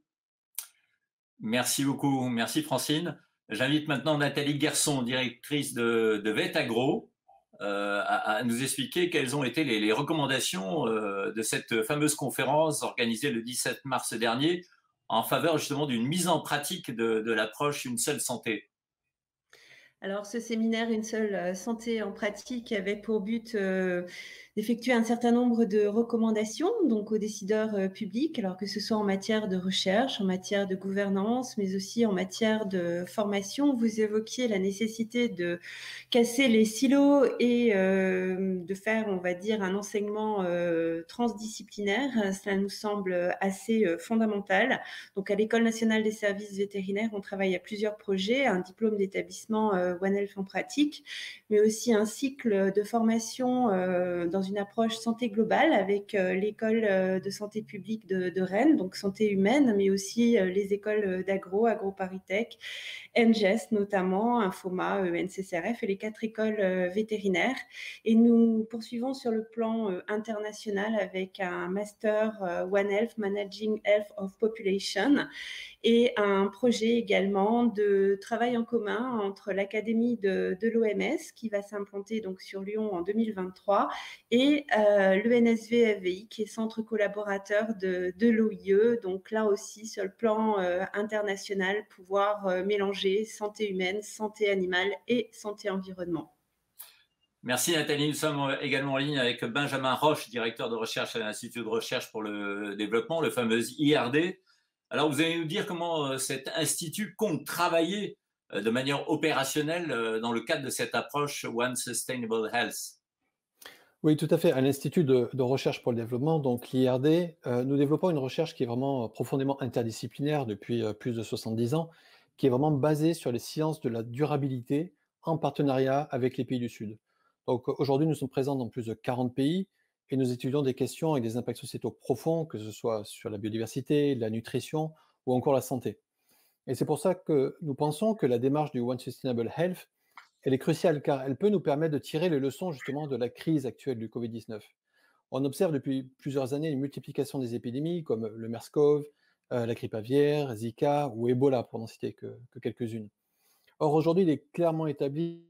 Merci beaucoup. Merci, Francine. J'invite maintenant Nathalie Guerson, directrice de, de Vetagro, euh, à, à nous expliquer quelles ont été les, les recommandations euh, de cette fameuse conférence organisée le dix-sept mars dernier en faveur justement d'une mise en pratique de, de l'approche Une seule santé. Alors, ce séminaire Une seule santé en pratique avait pour but euh, d'effectuer un certain nombre de recommandations donc aux décideurs euh, publics, alors que ce soit en matière de recherche, en matière de gouvernance, mais aussi en matière de formation. Vous évoquiez la nécessité de casser les silos et euh, de faire, on va dire, un enseignement euh, transdisciplinaire. Cela nous semble assez euh, fondamental. Donc, à l'École nationale des services vétérinaires, on travaille à plusieurs projets, un diplôme d'établissement euh, One Health en pratique, mais aussi un cycle de formation euh, dans une approche santé globale avec euh, l'école euh, de santé publique de, de Rennes, donc santé humaine, mais aussi euh, les écoles d'agro, AgroParisTech, N G E S notamment, Infoma, E N C C R F et les quatre écoles euh, vétérinaires. Et nous poursuivons sur le plan euh, international avec un master euh, One Health, Managing Health of Population, et un projet également de travail en commun entre l'Académie de, de l'O M S qui va s'implanter donc sur Lyon en deux mille vingt-trois et euh, l'E N S V F V I qui est centre collaborateur de, de l'O I E. Donc là aussi sur le plan euh, international, pouvoir euh, mélanger santé humaine, santé animale et santé environnement. Merci Nathalie. Nous sommes également en ligne avec Benjamin Roche, directeur de recherche à l'Institut de recherche pour le développement, le fameux I R D. Alors, vous allez nous dire comment cet institut compte travailler de manière opérationnelle dans le cadre de cette approche One Sustainable Health. Oui, tout à fait. À l'Institut de, de recherche pour le développement, donc l'I R D, euh, nous développons une recherche qui est vraiment profondément interdisciplinaire depuis euh, plus de soixante-dix ans, qui est vraiment basée sur les sciences de la durabilité en partenariat avec les pays du Sud. Donc aujourd'hui, nous sommes présents dans plus de quarante pays et nous étudions des questions avec des impacts sociétaux profonds, que ce soit sur la biodiversité, la nutrition ou encore la santé. Et c'est pour ça que nous pensons que la démarche du One Sustainable Health, elle est cruciale car elle peut nous permettre de tirer les leçons justement de la crise actuelle du Covid dix-neuf. On observe depuis plusieurs années une multiplication des épidémies comme le MERS-CoV, euh, la grippe aviaire, Zika ou Ebola, pour n'en citer que, que quelques-unes. Or, aujourd'hui, il est clairement établi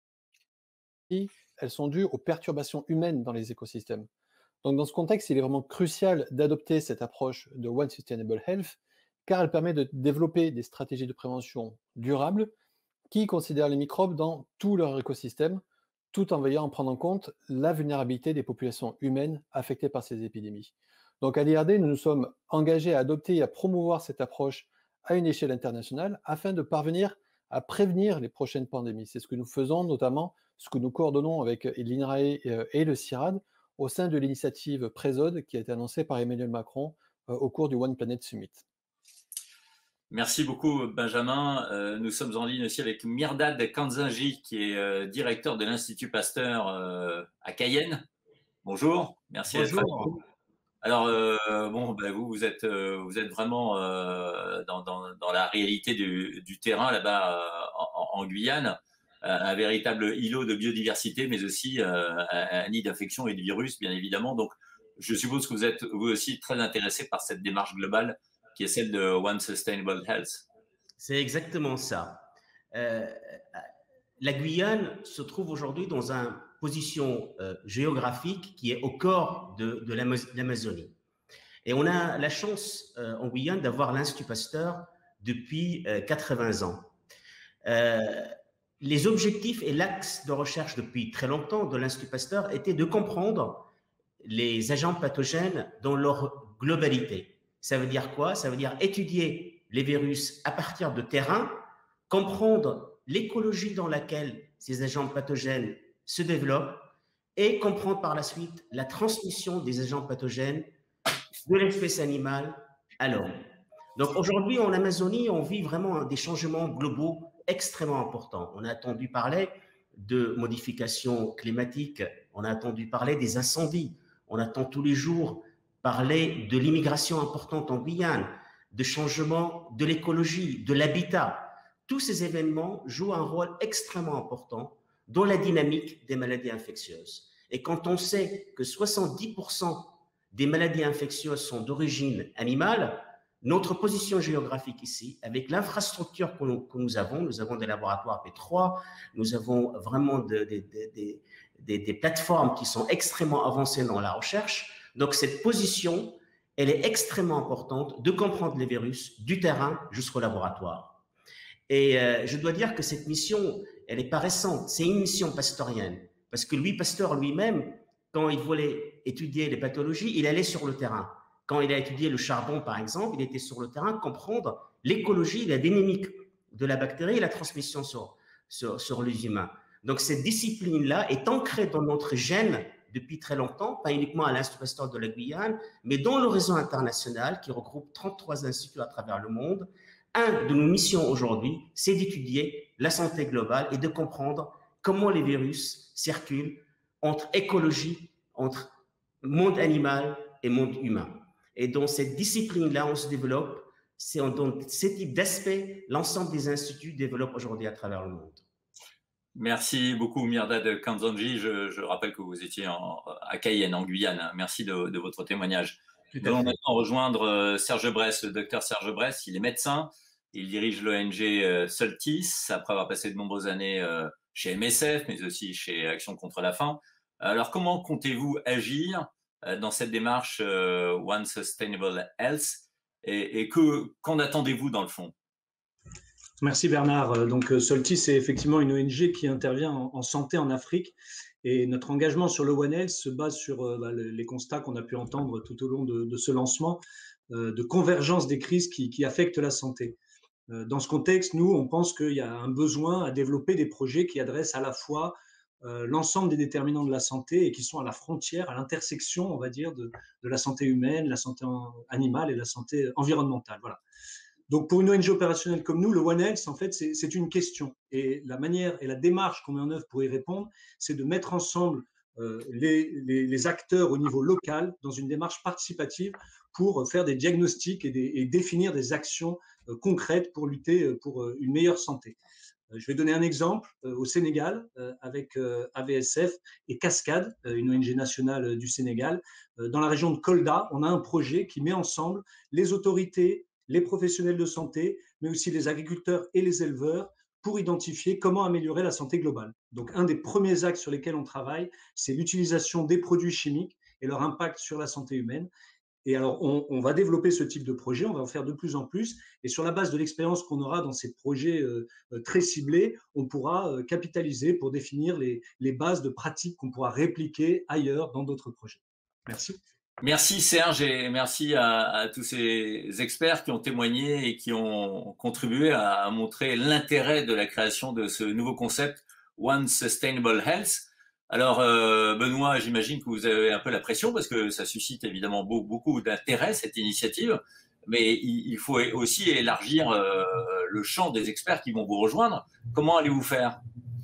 elles sont dues aux perturbations humaines dans les écosystèmes. Donc, dans ce contexte, il est vraiment crucial d'adopter cette approche de One Sustainable Health, car elle permet de développer des stratégies de prévention durables qui considèrent les microbes dans tout leur écosystème, tout en veillant à prendre en compte la vulnérabilité des populations humaines affectées par ces épidémies. Donc, à l'I R D, nous nous sommes engagés à adopter et à promouvoir cette approche à une échelle internationale afin de parvenir à prévenir les prochaines pandémies. C'est ce que nous faisons, notamment ce que nous coordonnons avec l'INRAE et le CIRAD au sein de l'initiative Présode qui a été annoncée par Emmanuel Macron au cours du One Planet Summit. Merci beaucoup, Benjamin. Euh, nous sommes en ligne aussi avec Mirdad Kanzingi, qui est euh, directeur de l'Institut Pasteur euh, à Cayenne. Bonjour, merci d'être avec nous. Alors, euh, bon, ben vous, vous êtes, euh, vous êtes vraiment euh, dans, dans, dans la réalité du, du terrain là-bas euh, en, en Guyane, euh, un véritable îlot de biodiversité, mais aussi euh, un, un nid d'infection et de virus, bien évidemment. Donc, je suppose que vous êtes vous aussi très intéressé par cette démarche globale qui est celle de One Sustainable Health. C'est exactement ça. Euh, la Guyane se trouve aujourd'hui dans une position euh, géographique qui est au cœur de, de l'Amazonie. Et on a la chance euh, en Guyane d'avoir l'Institut Pasteur depuis euh, quatre-vingts ans. Euh, les objectifs et l'axe de recherche depuis très longtemps de l'Institut Pasteur étaient de comprendre les agents pathogènes dans leur globalité. Ça veut dire quoi? Ça veut dire étudier les virus à partir de terrain, comprendre l'écologie dans laquelle ces agents pathogènes se développent et comprendre par la suite la transmission des agents pathogènes de l'espèce animale à l'homme. Donc aujourd'hui, en Amazonie, on vit vraiment des changements globaux extrêmement importants. On a entendu parler de modifications climatiques, on a entendu parler des incendies, on attend tous les jours parler de l'immigration importante en Guyane, de changements de l'écologie, de l'habitat. Tous ces événements jouent un rôle extrêmement important dans la dynamique des maladies infectieuses. Et quand on sait que soixante-dix pour cent des maladies infectieuses sont d'origine animale, notre position géographique ici, avec l'infrastructure que, que nous avons, nous avons des laboratoires P trois, nous avons vraiment de, de, de, de, des, des plateformes qui sont extrêmement avancées dans la recherche. Donc cette position, elle est extrêmement importante de comprendre les virus du terrain jusqu'au laboratoire. Et euh, je dois dire que cette mission, elle n'est pas récente, c'est une mission pasteurienne. Parce que Louis Pasteur lui-même, quand il voulait étudier les pathologies, il allait sur le terrain. Quand il a étudié le charbon, par exemple, il était sur le terrain, comprendre l'écologie, la dynamique de la bactérie et la transmission sur, sur, sur les humains. Donc cette discipline-là est ancrée dans notre gène depuis très longtemps, pas uniquement à l'Institut Pasteur de la Guyane, mais dans le réseau international qui regroupe trente-trois instituts à travers le monde. Un de nos missions aujourd'hui, c'est d'étudier la santé globale et de comprendre comment les virus circulent entre écologie, entre monde animal et monde humain. Et dans cette discipline-là, on se développe, c'est dans ce type d'aspect, l'ensemble des instituts développent aujourd'hui à travers le monde. Merci beaucoup, Mirdad Kandzanji. Je, je rappelle que vous étiez en, à Cayenne, en Guyane. Merci de, de votre témoignage. Nous allons maintenant rejoindre Serge Bress, le docteur Serge Bress. Il est médecin. Il dirige l'O N G Soltis, après avoir passé de nombreuses années chez M S F, mais aussi chez Action contre la faim. Alors, comment comptez-vous agir dans cette démarche One Sustainable Health et, et que, qu'en attendez-vous dans le fond? Merci Bernard. Donc Soltis, c'est effectivement une O N G qui intervient en, en santé en Afrique et notre engagement sur le One Health se base sur euh, bah, les constats qu'on a pu entendre tout au long de, de ce lancement euh, de convergence des crises qui, qui affectent la santé. Euh, dans ce contexte, nous, on pense qu'il y a un besoin à développer des projets qui adressent à la fois euh, l'ensemble des déterminants de la santé et qui sont à la frontière, à l'intersection, on va dire, de, de la santé humaine, la santé animale et la santé environnementale. Voilà. Donc, pour une O N G opérationnelle comme nous, le One Health, en fait, c'est une question. Et la manière et la démarche qu'on met en œuvre pour y répondre, c'est de mettre ensemble euh, les, les, les acteurs au niveau local dans une démarche participative pour faire des diagnostics et, des, et définir des actions euh, concrètes pour lutter pour euh, une meilleure santé. Euh, je vais donner un exemple. Euh, au Sénégal, euh, avec euh, A V S F et Cascade, euh, une O N G nationale du Sénégal, euh, dans la région de Kolda, on a un projet qui met ensemble les autorités, les professionnels de santé, mais aussi les agriculteurs et les éleveurs pour identifier comment améliorer la santé globale. Donc, un des premiers axes sur lesquels on travaille, c'est l'utilisation des produits chimiques et leur impact sur la santé humaine. Et alors, on, on va développer ce type de projet, on va en faire de plus en plus. Et sur la base de l'expérience qu'on aura dans ces projets euh, très ciblés, on pourra euh, capitaliser pour définir les, les bases de pratiques qu'on pourra répliquer ailleurs dans d'autres projets. Merci. Merci Serge et merci à, à tous ces experts qui ont témoigné et qui ont contribué à, à montrer l'intérêt de la création de ce nouveau concept One Sustainable Health. Alors euh, Benoît, j'imagine que vous avez un peu la pression parce que ça suscite évidemment beaucoup, beaucoup d'intérêt cette initiative, mais il, il faut aussi élargir euh, le champ des experts qui vont vous rejoindre. Comment allez-vous faire ?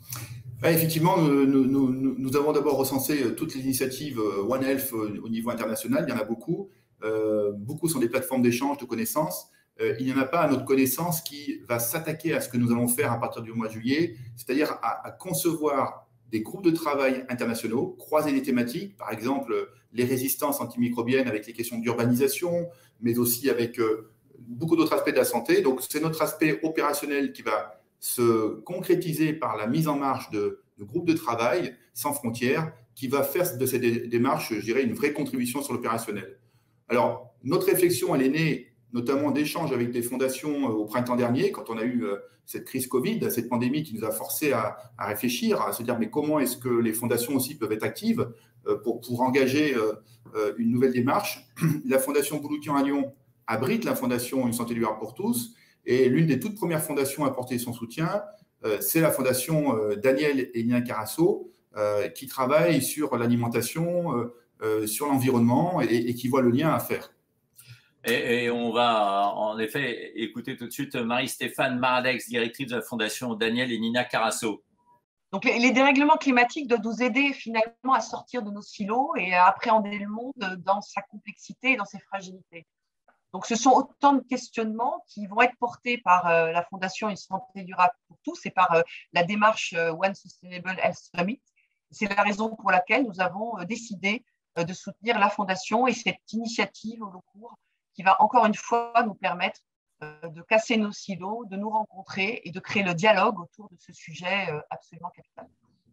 Ah, effectivement, nous, nous, nous, nous avons d'abord recensé toutes les initiatives One Health au niveau international. Il y en a beaucoup. Euh, beaucoup sont des plateformes d'échange de connaissances. Euh, il n'y en a pas, à notre connaissance, qui va s'attaquer à ce que nous allons faire à partir du mois de juillet, c'est-à-dire à, à concevoir des groupes de travail internationaux, croiser des thématiques, par exemple les résistances antimicrobiennes avec les questions d'urbanisation, mais aussi avec euh, beaucoup d'autres aspects de la santé. Donc, c'est notre aspect opérationnel qui va se concrétiser par la mise en marche de, de groupes de travail sans frontières, qui va faire de cette dé- démarche, je dirais, une vraie contribution sur l'opérationnel. Alors, notre réflexion, elle est née notamment d'échanges avec des fondations au printemps dernier, quand on a eu cette crise Covid, cette pandémie qui nous a forcé à, à réfléchir, à se dire mais comment est-ce que les fondations aussi peuvent être actives pour, pour engager une nouvelle démarche. La fondation Bouloutian à Lyon abrite la fondation Une santé durable pour tous, et l'une des toutes premières fondations à apporter son soutien, c'est la fondation Daniel et Nina Carasso, qui travaille sur l'alimentation, sur l'environnement et, et qui voit le lien à faire. Et, et on va en effet écouter tout de suite Marie-Stéphane Maradex, directrice de la Fondation Daniel et Nina Carasso. Donc, les, les dérèglements climatiques doivent nous aider finalement à sortir de nos silos et à appréhender le monde dans sa complexité et dans ses fragilités. Donc, ce sont autant de questionnements qui vont être portés par euh, la Fondation Une santé durable pour tous et par euh, la démarche euh, One Sustainable Health Summit. C'est la raison pour laquelle nous avons euh, décidé euh, de soutenir la Fondation et cette initiative au long cours qui va encore une fois nous permettre euh, de casser nos silos, de nous rencontrer et de créer le dialogue autour de ce sujet euh, absolument capital.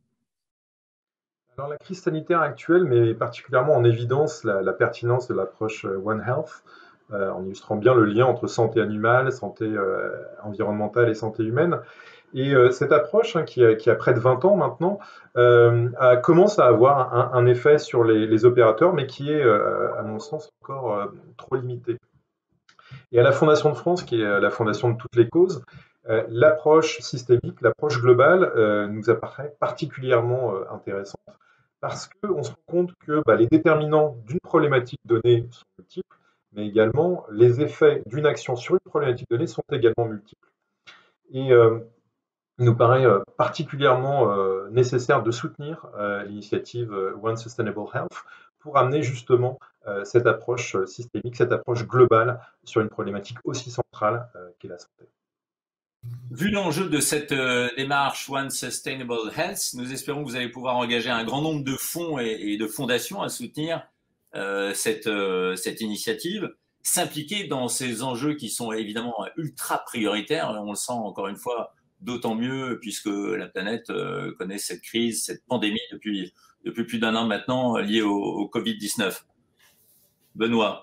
Alors, la crise sanitaire actuelle met particulièrement en évidence la, la pertinence de l'approche One Health, euh, en illustrant bien le lien entre santé animale, santé euh, environnementale et santé humaine. Et euh, cette approche, hein, qui, a, qui a près de vingt ans maintenant, euh, a, commence à avoir un, un effet sur les, les opérateurs, mais qui est, euh, à mon sens, encore euh, trop limité. Et à la Fondation de France, qui est la fondation de toutes les causes, euh, l'approche systémique, l'approche globale, euh, nous apparaît particulièrement euh, intéressante, parce qu'on se rend compte que bah, les déterminants d'une problématique donnée sont multiples, mais également les effets d'une action sur une problématique donnée sont également multiples. Et euh, il nous paraît euh, particulièrement euh, nécessaire de soutenir euh, l'initiative euh, One Sustainable Health pour amener justement euh, cette approche euh, systémique, cette approche globale sur une problématique aussi centrale euh, qu'est la santé. Vu l'enjeu de cette euh, démarche One Sustainable Health, nous espérons que vous allez pouvoir engager un grand nombre de fonds et, et de fondations à soutenir euh, cette, euh, cette initiative, s'impliquer dans ces enjeux qui sont évidemment ultra prioritaires. On le sent encore une fois d'autant mieux puisque la planète euh, connaît cette crise, cette pandémie depuis, depuis plus d'un an maintenant liée au, au Covid dix-neuf. Benoît.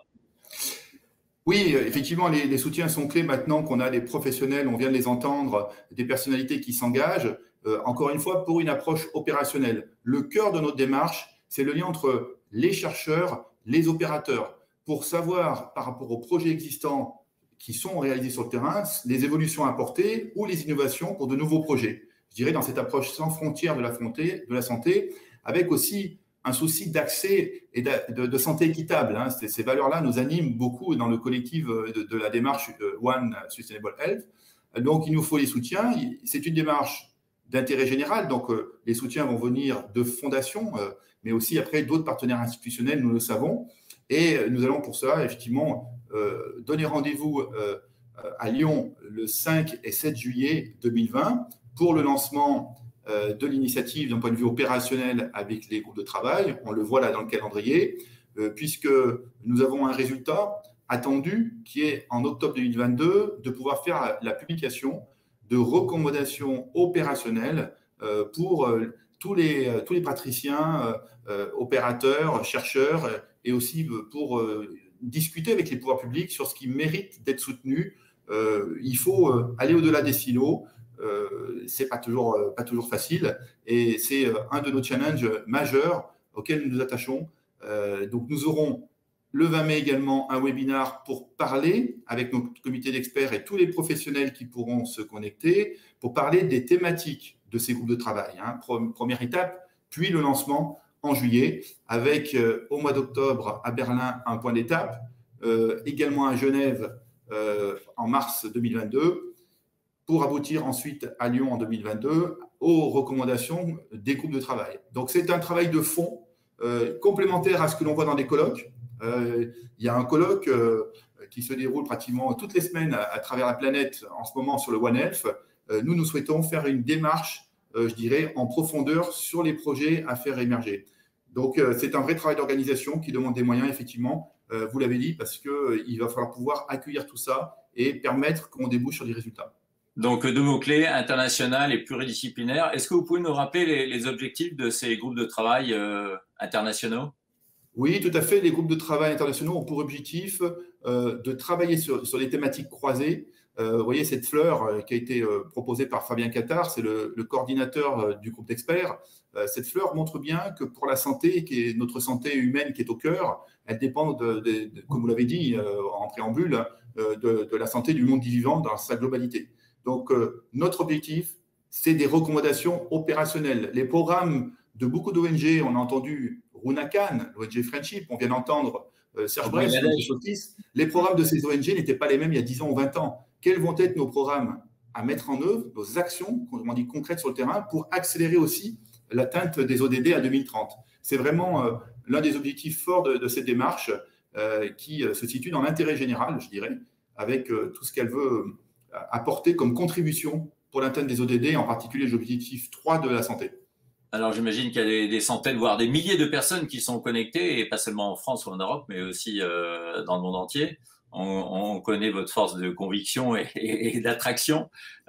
Oui, effectivement, les, les soutiens sont clés maintenant qu'on a des professionnels, on vient de les entendre, des personnalités qui s'engagent, euh, encore une fois, pour une approche opérationnelle. Le cœur de notre démarche, c'est le lien entre les chercheurs, les opérateurs, pour savoir par rapport aux projets existants qui sont réalisés sur le terrain, les évolutions apportées ou les innovations pour de nouveaux projets. Je dirais dans cette approche sans frontières de la, frontière, de la santé, avec aussi un souci d'accès et de, de, de santé équitable. Hein. Ces valeurs-là nous animent beaucoup dans le collectif de, de la démarche One Sustainable Health. Donc, il nous faut les soutiens. C'est une démarche d'intérêt général. Donc, euh, les soutiens vont venir de fondations, euh, mais aussi après d'autres partenaires institutionnels, nous le savons. Et nous allons pour ça, effectivement, euh, donner rendez-vous euh, à Lyon le cinq et sept juillet deux mille vingt pour le lancement euh, de l'initiative d'un point de vue opérationnel avec les groupes de travail. On le voit là dans le calendrier, euh, puisque nous avons un résultat attendu qui est en octobre deux mille vingt-deux de pouvoir faire la publication de recommandations opérationnelles euh, pour euh, tous, les, euh, tous les praticiens, euh, opérateurs, chercheurs, euh, et aussi pour euh, discuter avec les pouvoirs publics sur ce qui mérite d'être soutenu. Euh, il faut euh, aller au-delà des silos. Euh, c'est pas toujours, euh, pas toujours facile. Et c'est euh, un de nos challenges majeurs auxquels nous nous attachons. Euh, donc, nous aurons le vingt mai également un webinaire pour parler avec notre comité d'experts et tous les professionnels qui pourront se connecter pour parler des thématiques de ces groupes de travail. Hein. Première étape, puis le lancement en juillet, avec euh, au mois d'octobre à Berlin un point d'étape, euh, également à Genève euh, en mars deux mille vingt-deux, pour aboutir ensuite à Lyon en deux mille vingt-deux aux recommandations des groupes de travail. Donc c'est un travail de fond euh, complémentaire à ce que l'on voit dans des colloques. Euh, il y a un colloque euh, qui se déroule pratiquement toutes les semaines à, à travers la planète en ce moment sur le One Health. Euh, nous, nous souhaitons faire une démarche euh, je dirais, en profondeur sur les projets à faire émerger. Donc, euh, c'est un vrai travail d'organisation qui demande des moyens, effectivement, euh, vous l'avez dit, parce qu'il euh, va falloir pouvoir accueillir tout ça et permettre qu'on débouche sur des résultats. Donc, deux mots-clés, international et pluridisciplinaire. Est-ce que vous pouvez nous rappeler les, les objectifs de ces groupes de travail euh, internationaux? Oui, tout à fait. Les groupes de travail internationaux ont pour objectif euh, de travailler sur, sur les thématiques croisées. Euh, vous voyez cette fleur euh, qui a été euh, proposée par Fabien Cattard, c'est le, le coordinateur euh, du groupe d'experts. Euh, cette fleur montre bien que pour la santé, qui est notre santé humaine qui est au cœur, elle dépend, de, de, de, comme vous l'avez dit euh, en préambule, euh, de, de la santé du monde du vivant dans sa globalité. Donc, euh, notre objectif, c'est des recommandations opérationnelles. Les programmes de beaucoup d'O N G, on a entendu Runa Khan, l'O N G Friendship, on vient d'entendre euh, Serge Bress, les programmes de ces O N G n'étaient pas les mêmes il y a dix ans ou vingt ans. Quels vont être nos programmes à mettre en œuvre, nos actions, on dit concrètes sur le terrain, pour accélérer aussi l'atteinte des O D D à deux mille trente? C'est vraiment euh, l'un des objectifs forts de, de cette démarche euh, qui euh, se situe dans l'intérêt général, je dirais, avec euh, tout ce qu'elle veut euh, apporter comme contribution pour l'atteinte des O D D, en particulier l'objectif trois de la santé. Alors, j'imagine qu'il y a des, des centaines, voire des milliers de personnes qui sont connectées, et pas seulement en France ou en Europe, mais aussi euh, dans le monde entier. On, on connaît votre force de conviction et, et, et d'attraction.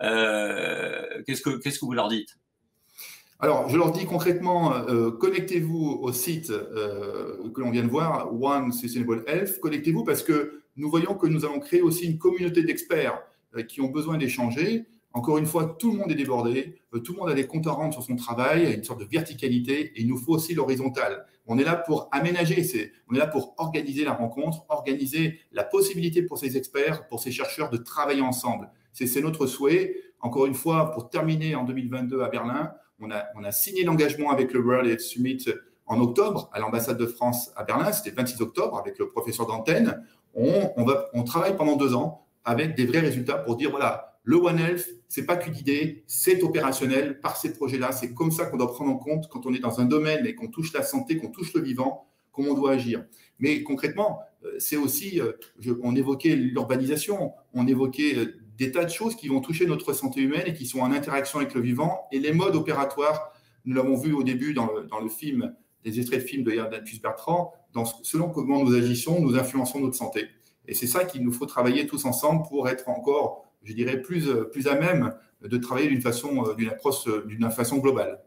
Euh, qu'est-ce que, qu'est-ce que vous leur dites? Alors, je leur dis concrètement, euh, connectez-vous au site euh, que l'on vient de voir, One Sustainable Health. Connectez-vous parce que nous voyons que nous allons créer aussi une communauté d'experts euh, qui ont besoin d'échanger. Encore une fois, tout le monde est débordé, euh, tout le monde a des comptes à rendre sur son travail, il y a une sorte de verticalité, et il nous faut aussi l'horizontale. On est là pour aménager, c'est, on est là pour organiser la rencontre, organiser la possibilité pour ces experts, pour ces chercheurs de travailler ensemble. C'est, c'est notre souhait. Encore une fois, pour terminer en deux mille vingt-deux à Berlin, on a, on a signé l'engagement avec le World Health Summit en octobre à l'ambassade de France à Berlin, c'était le vingt-six octobre avec le professeur d'antenne. On, on, va, on travaille pendant deux ans avec des vrais résultats pour dire, voilà, le One Health, ce n'est pas qu'une idée, c'est opérationnel par ces projets-là. C'est comme ça qu'on doit prendre en compte quand on est dans un domaine et qu'on touche la santé, qu'on touche le vivant, comment on doit agir. Mais concrètement, c'est aussi, je, on évoquait l'urbanisation, on évoquait des tas de choses qui vont toucher notre santé humaine et qui sont en interaction avec le vivant. Et les modes opératoires, nous l'avons vu au début dans le, dans le film, des extraits de films de Yann-Alphonse Bertrand, dans, selon comment nous agissons, nous influençons notre santé. Et c'est ça qu'il nous faut travailler tous ensemble pour être encore, je dirais, plus, plus à même de travailler d'une façon, d'une approche, d'une façon globale.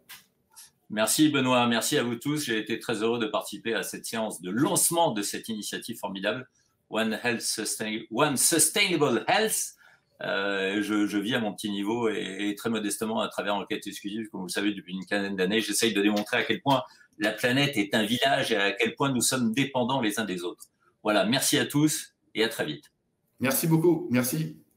Merci Benoît, merci à vous tous. J'ai été très heureux de participer à cette séance de lancement de cette initiative formidable, One, Health Sustain- One Sustainable Health. Euh, je, je vis à mon petit niveau et, et très modestement à travers Enquête Exclusive, comme vous le savez, depuis une quinzaine d'années, j'essaye de démontrer à quel point la planète est un village et à quel point nous sommes dépendants les uns des autres. Voilà, merci à tous et à très vite. Merci beaucoup, merci.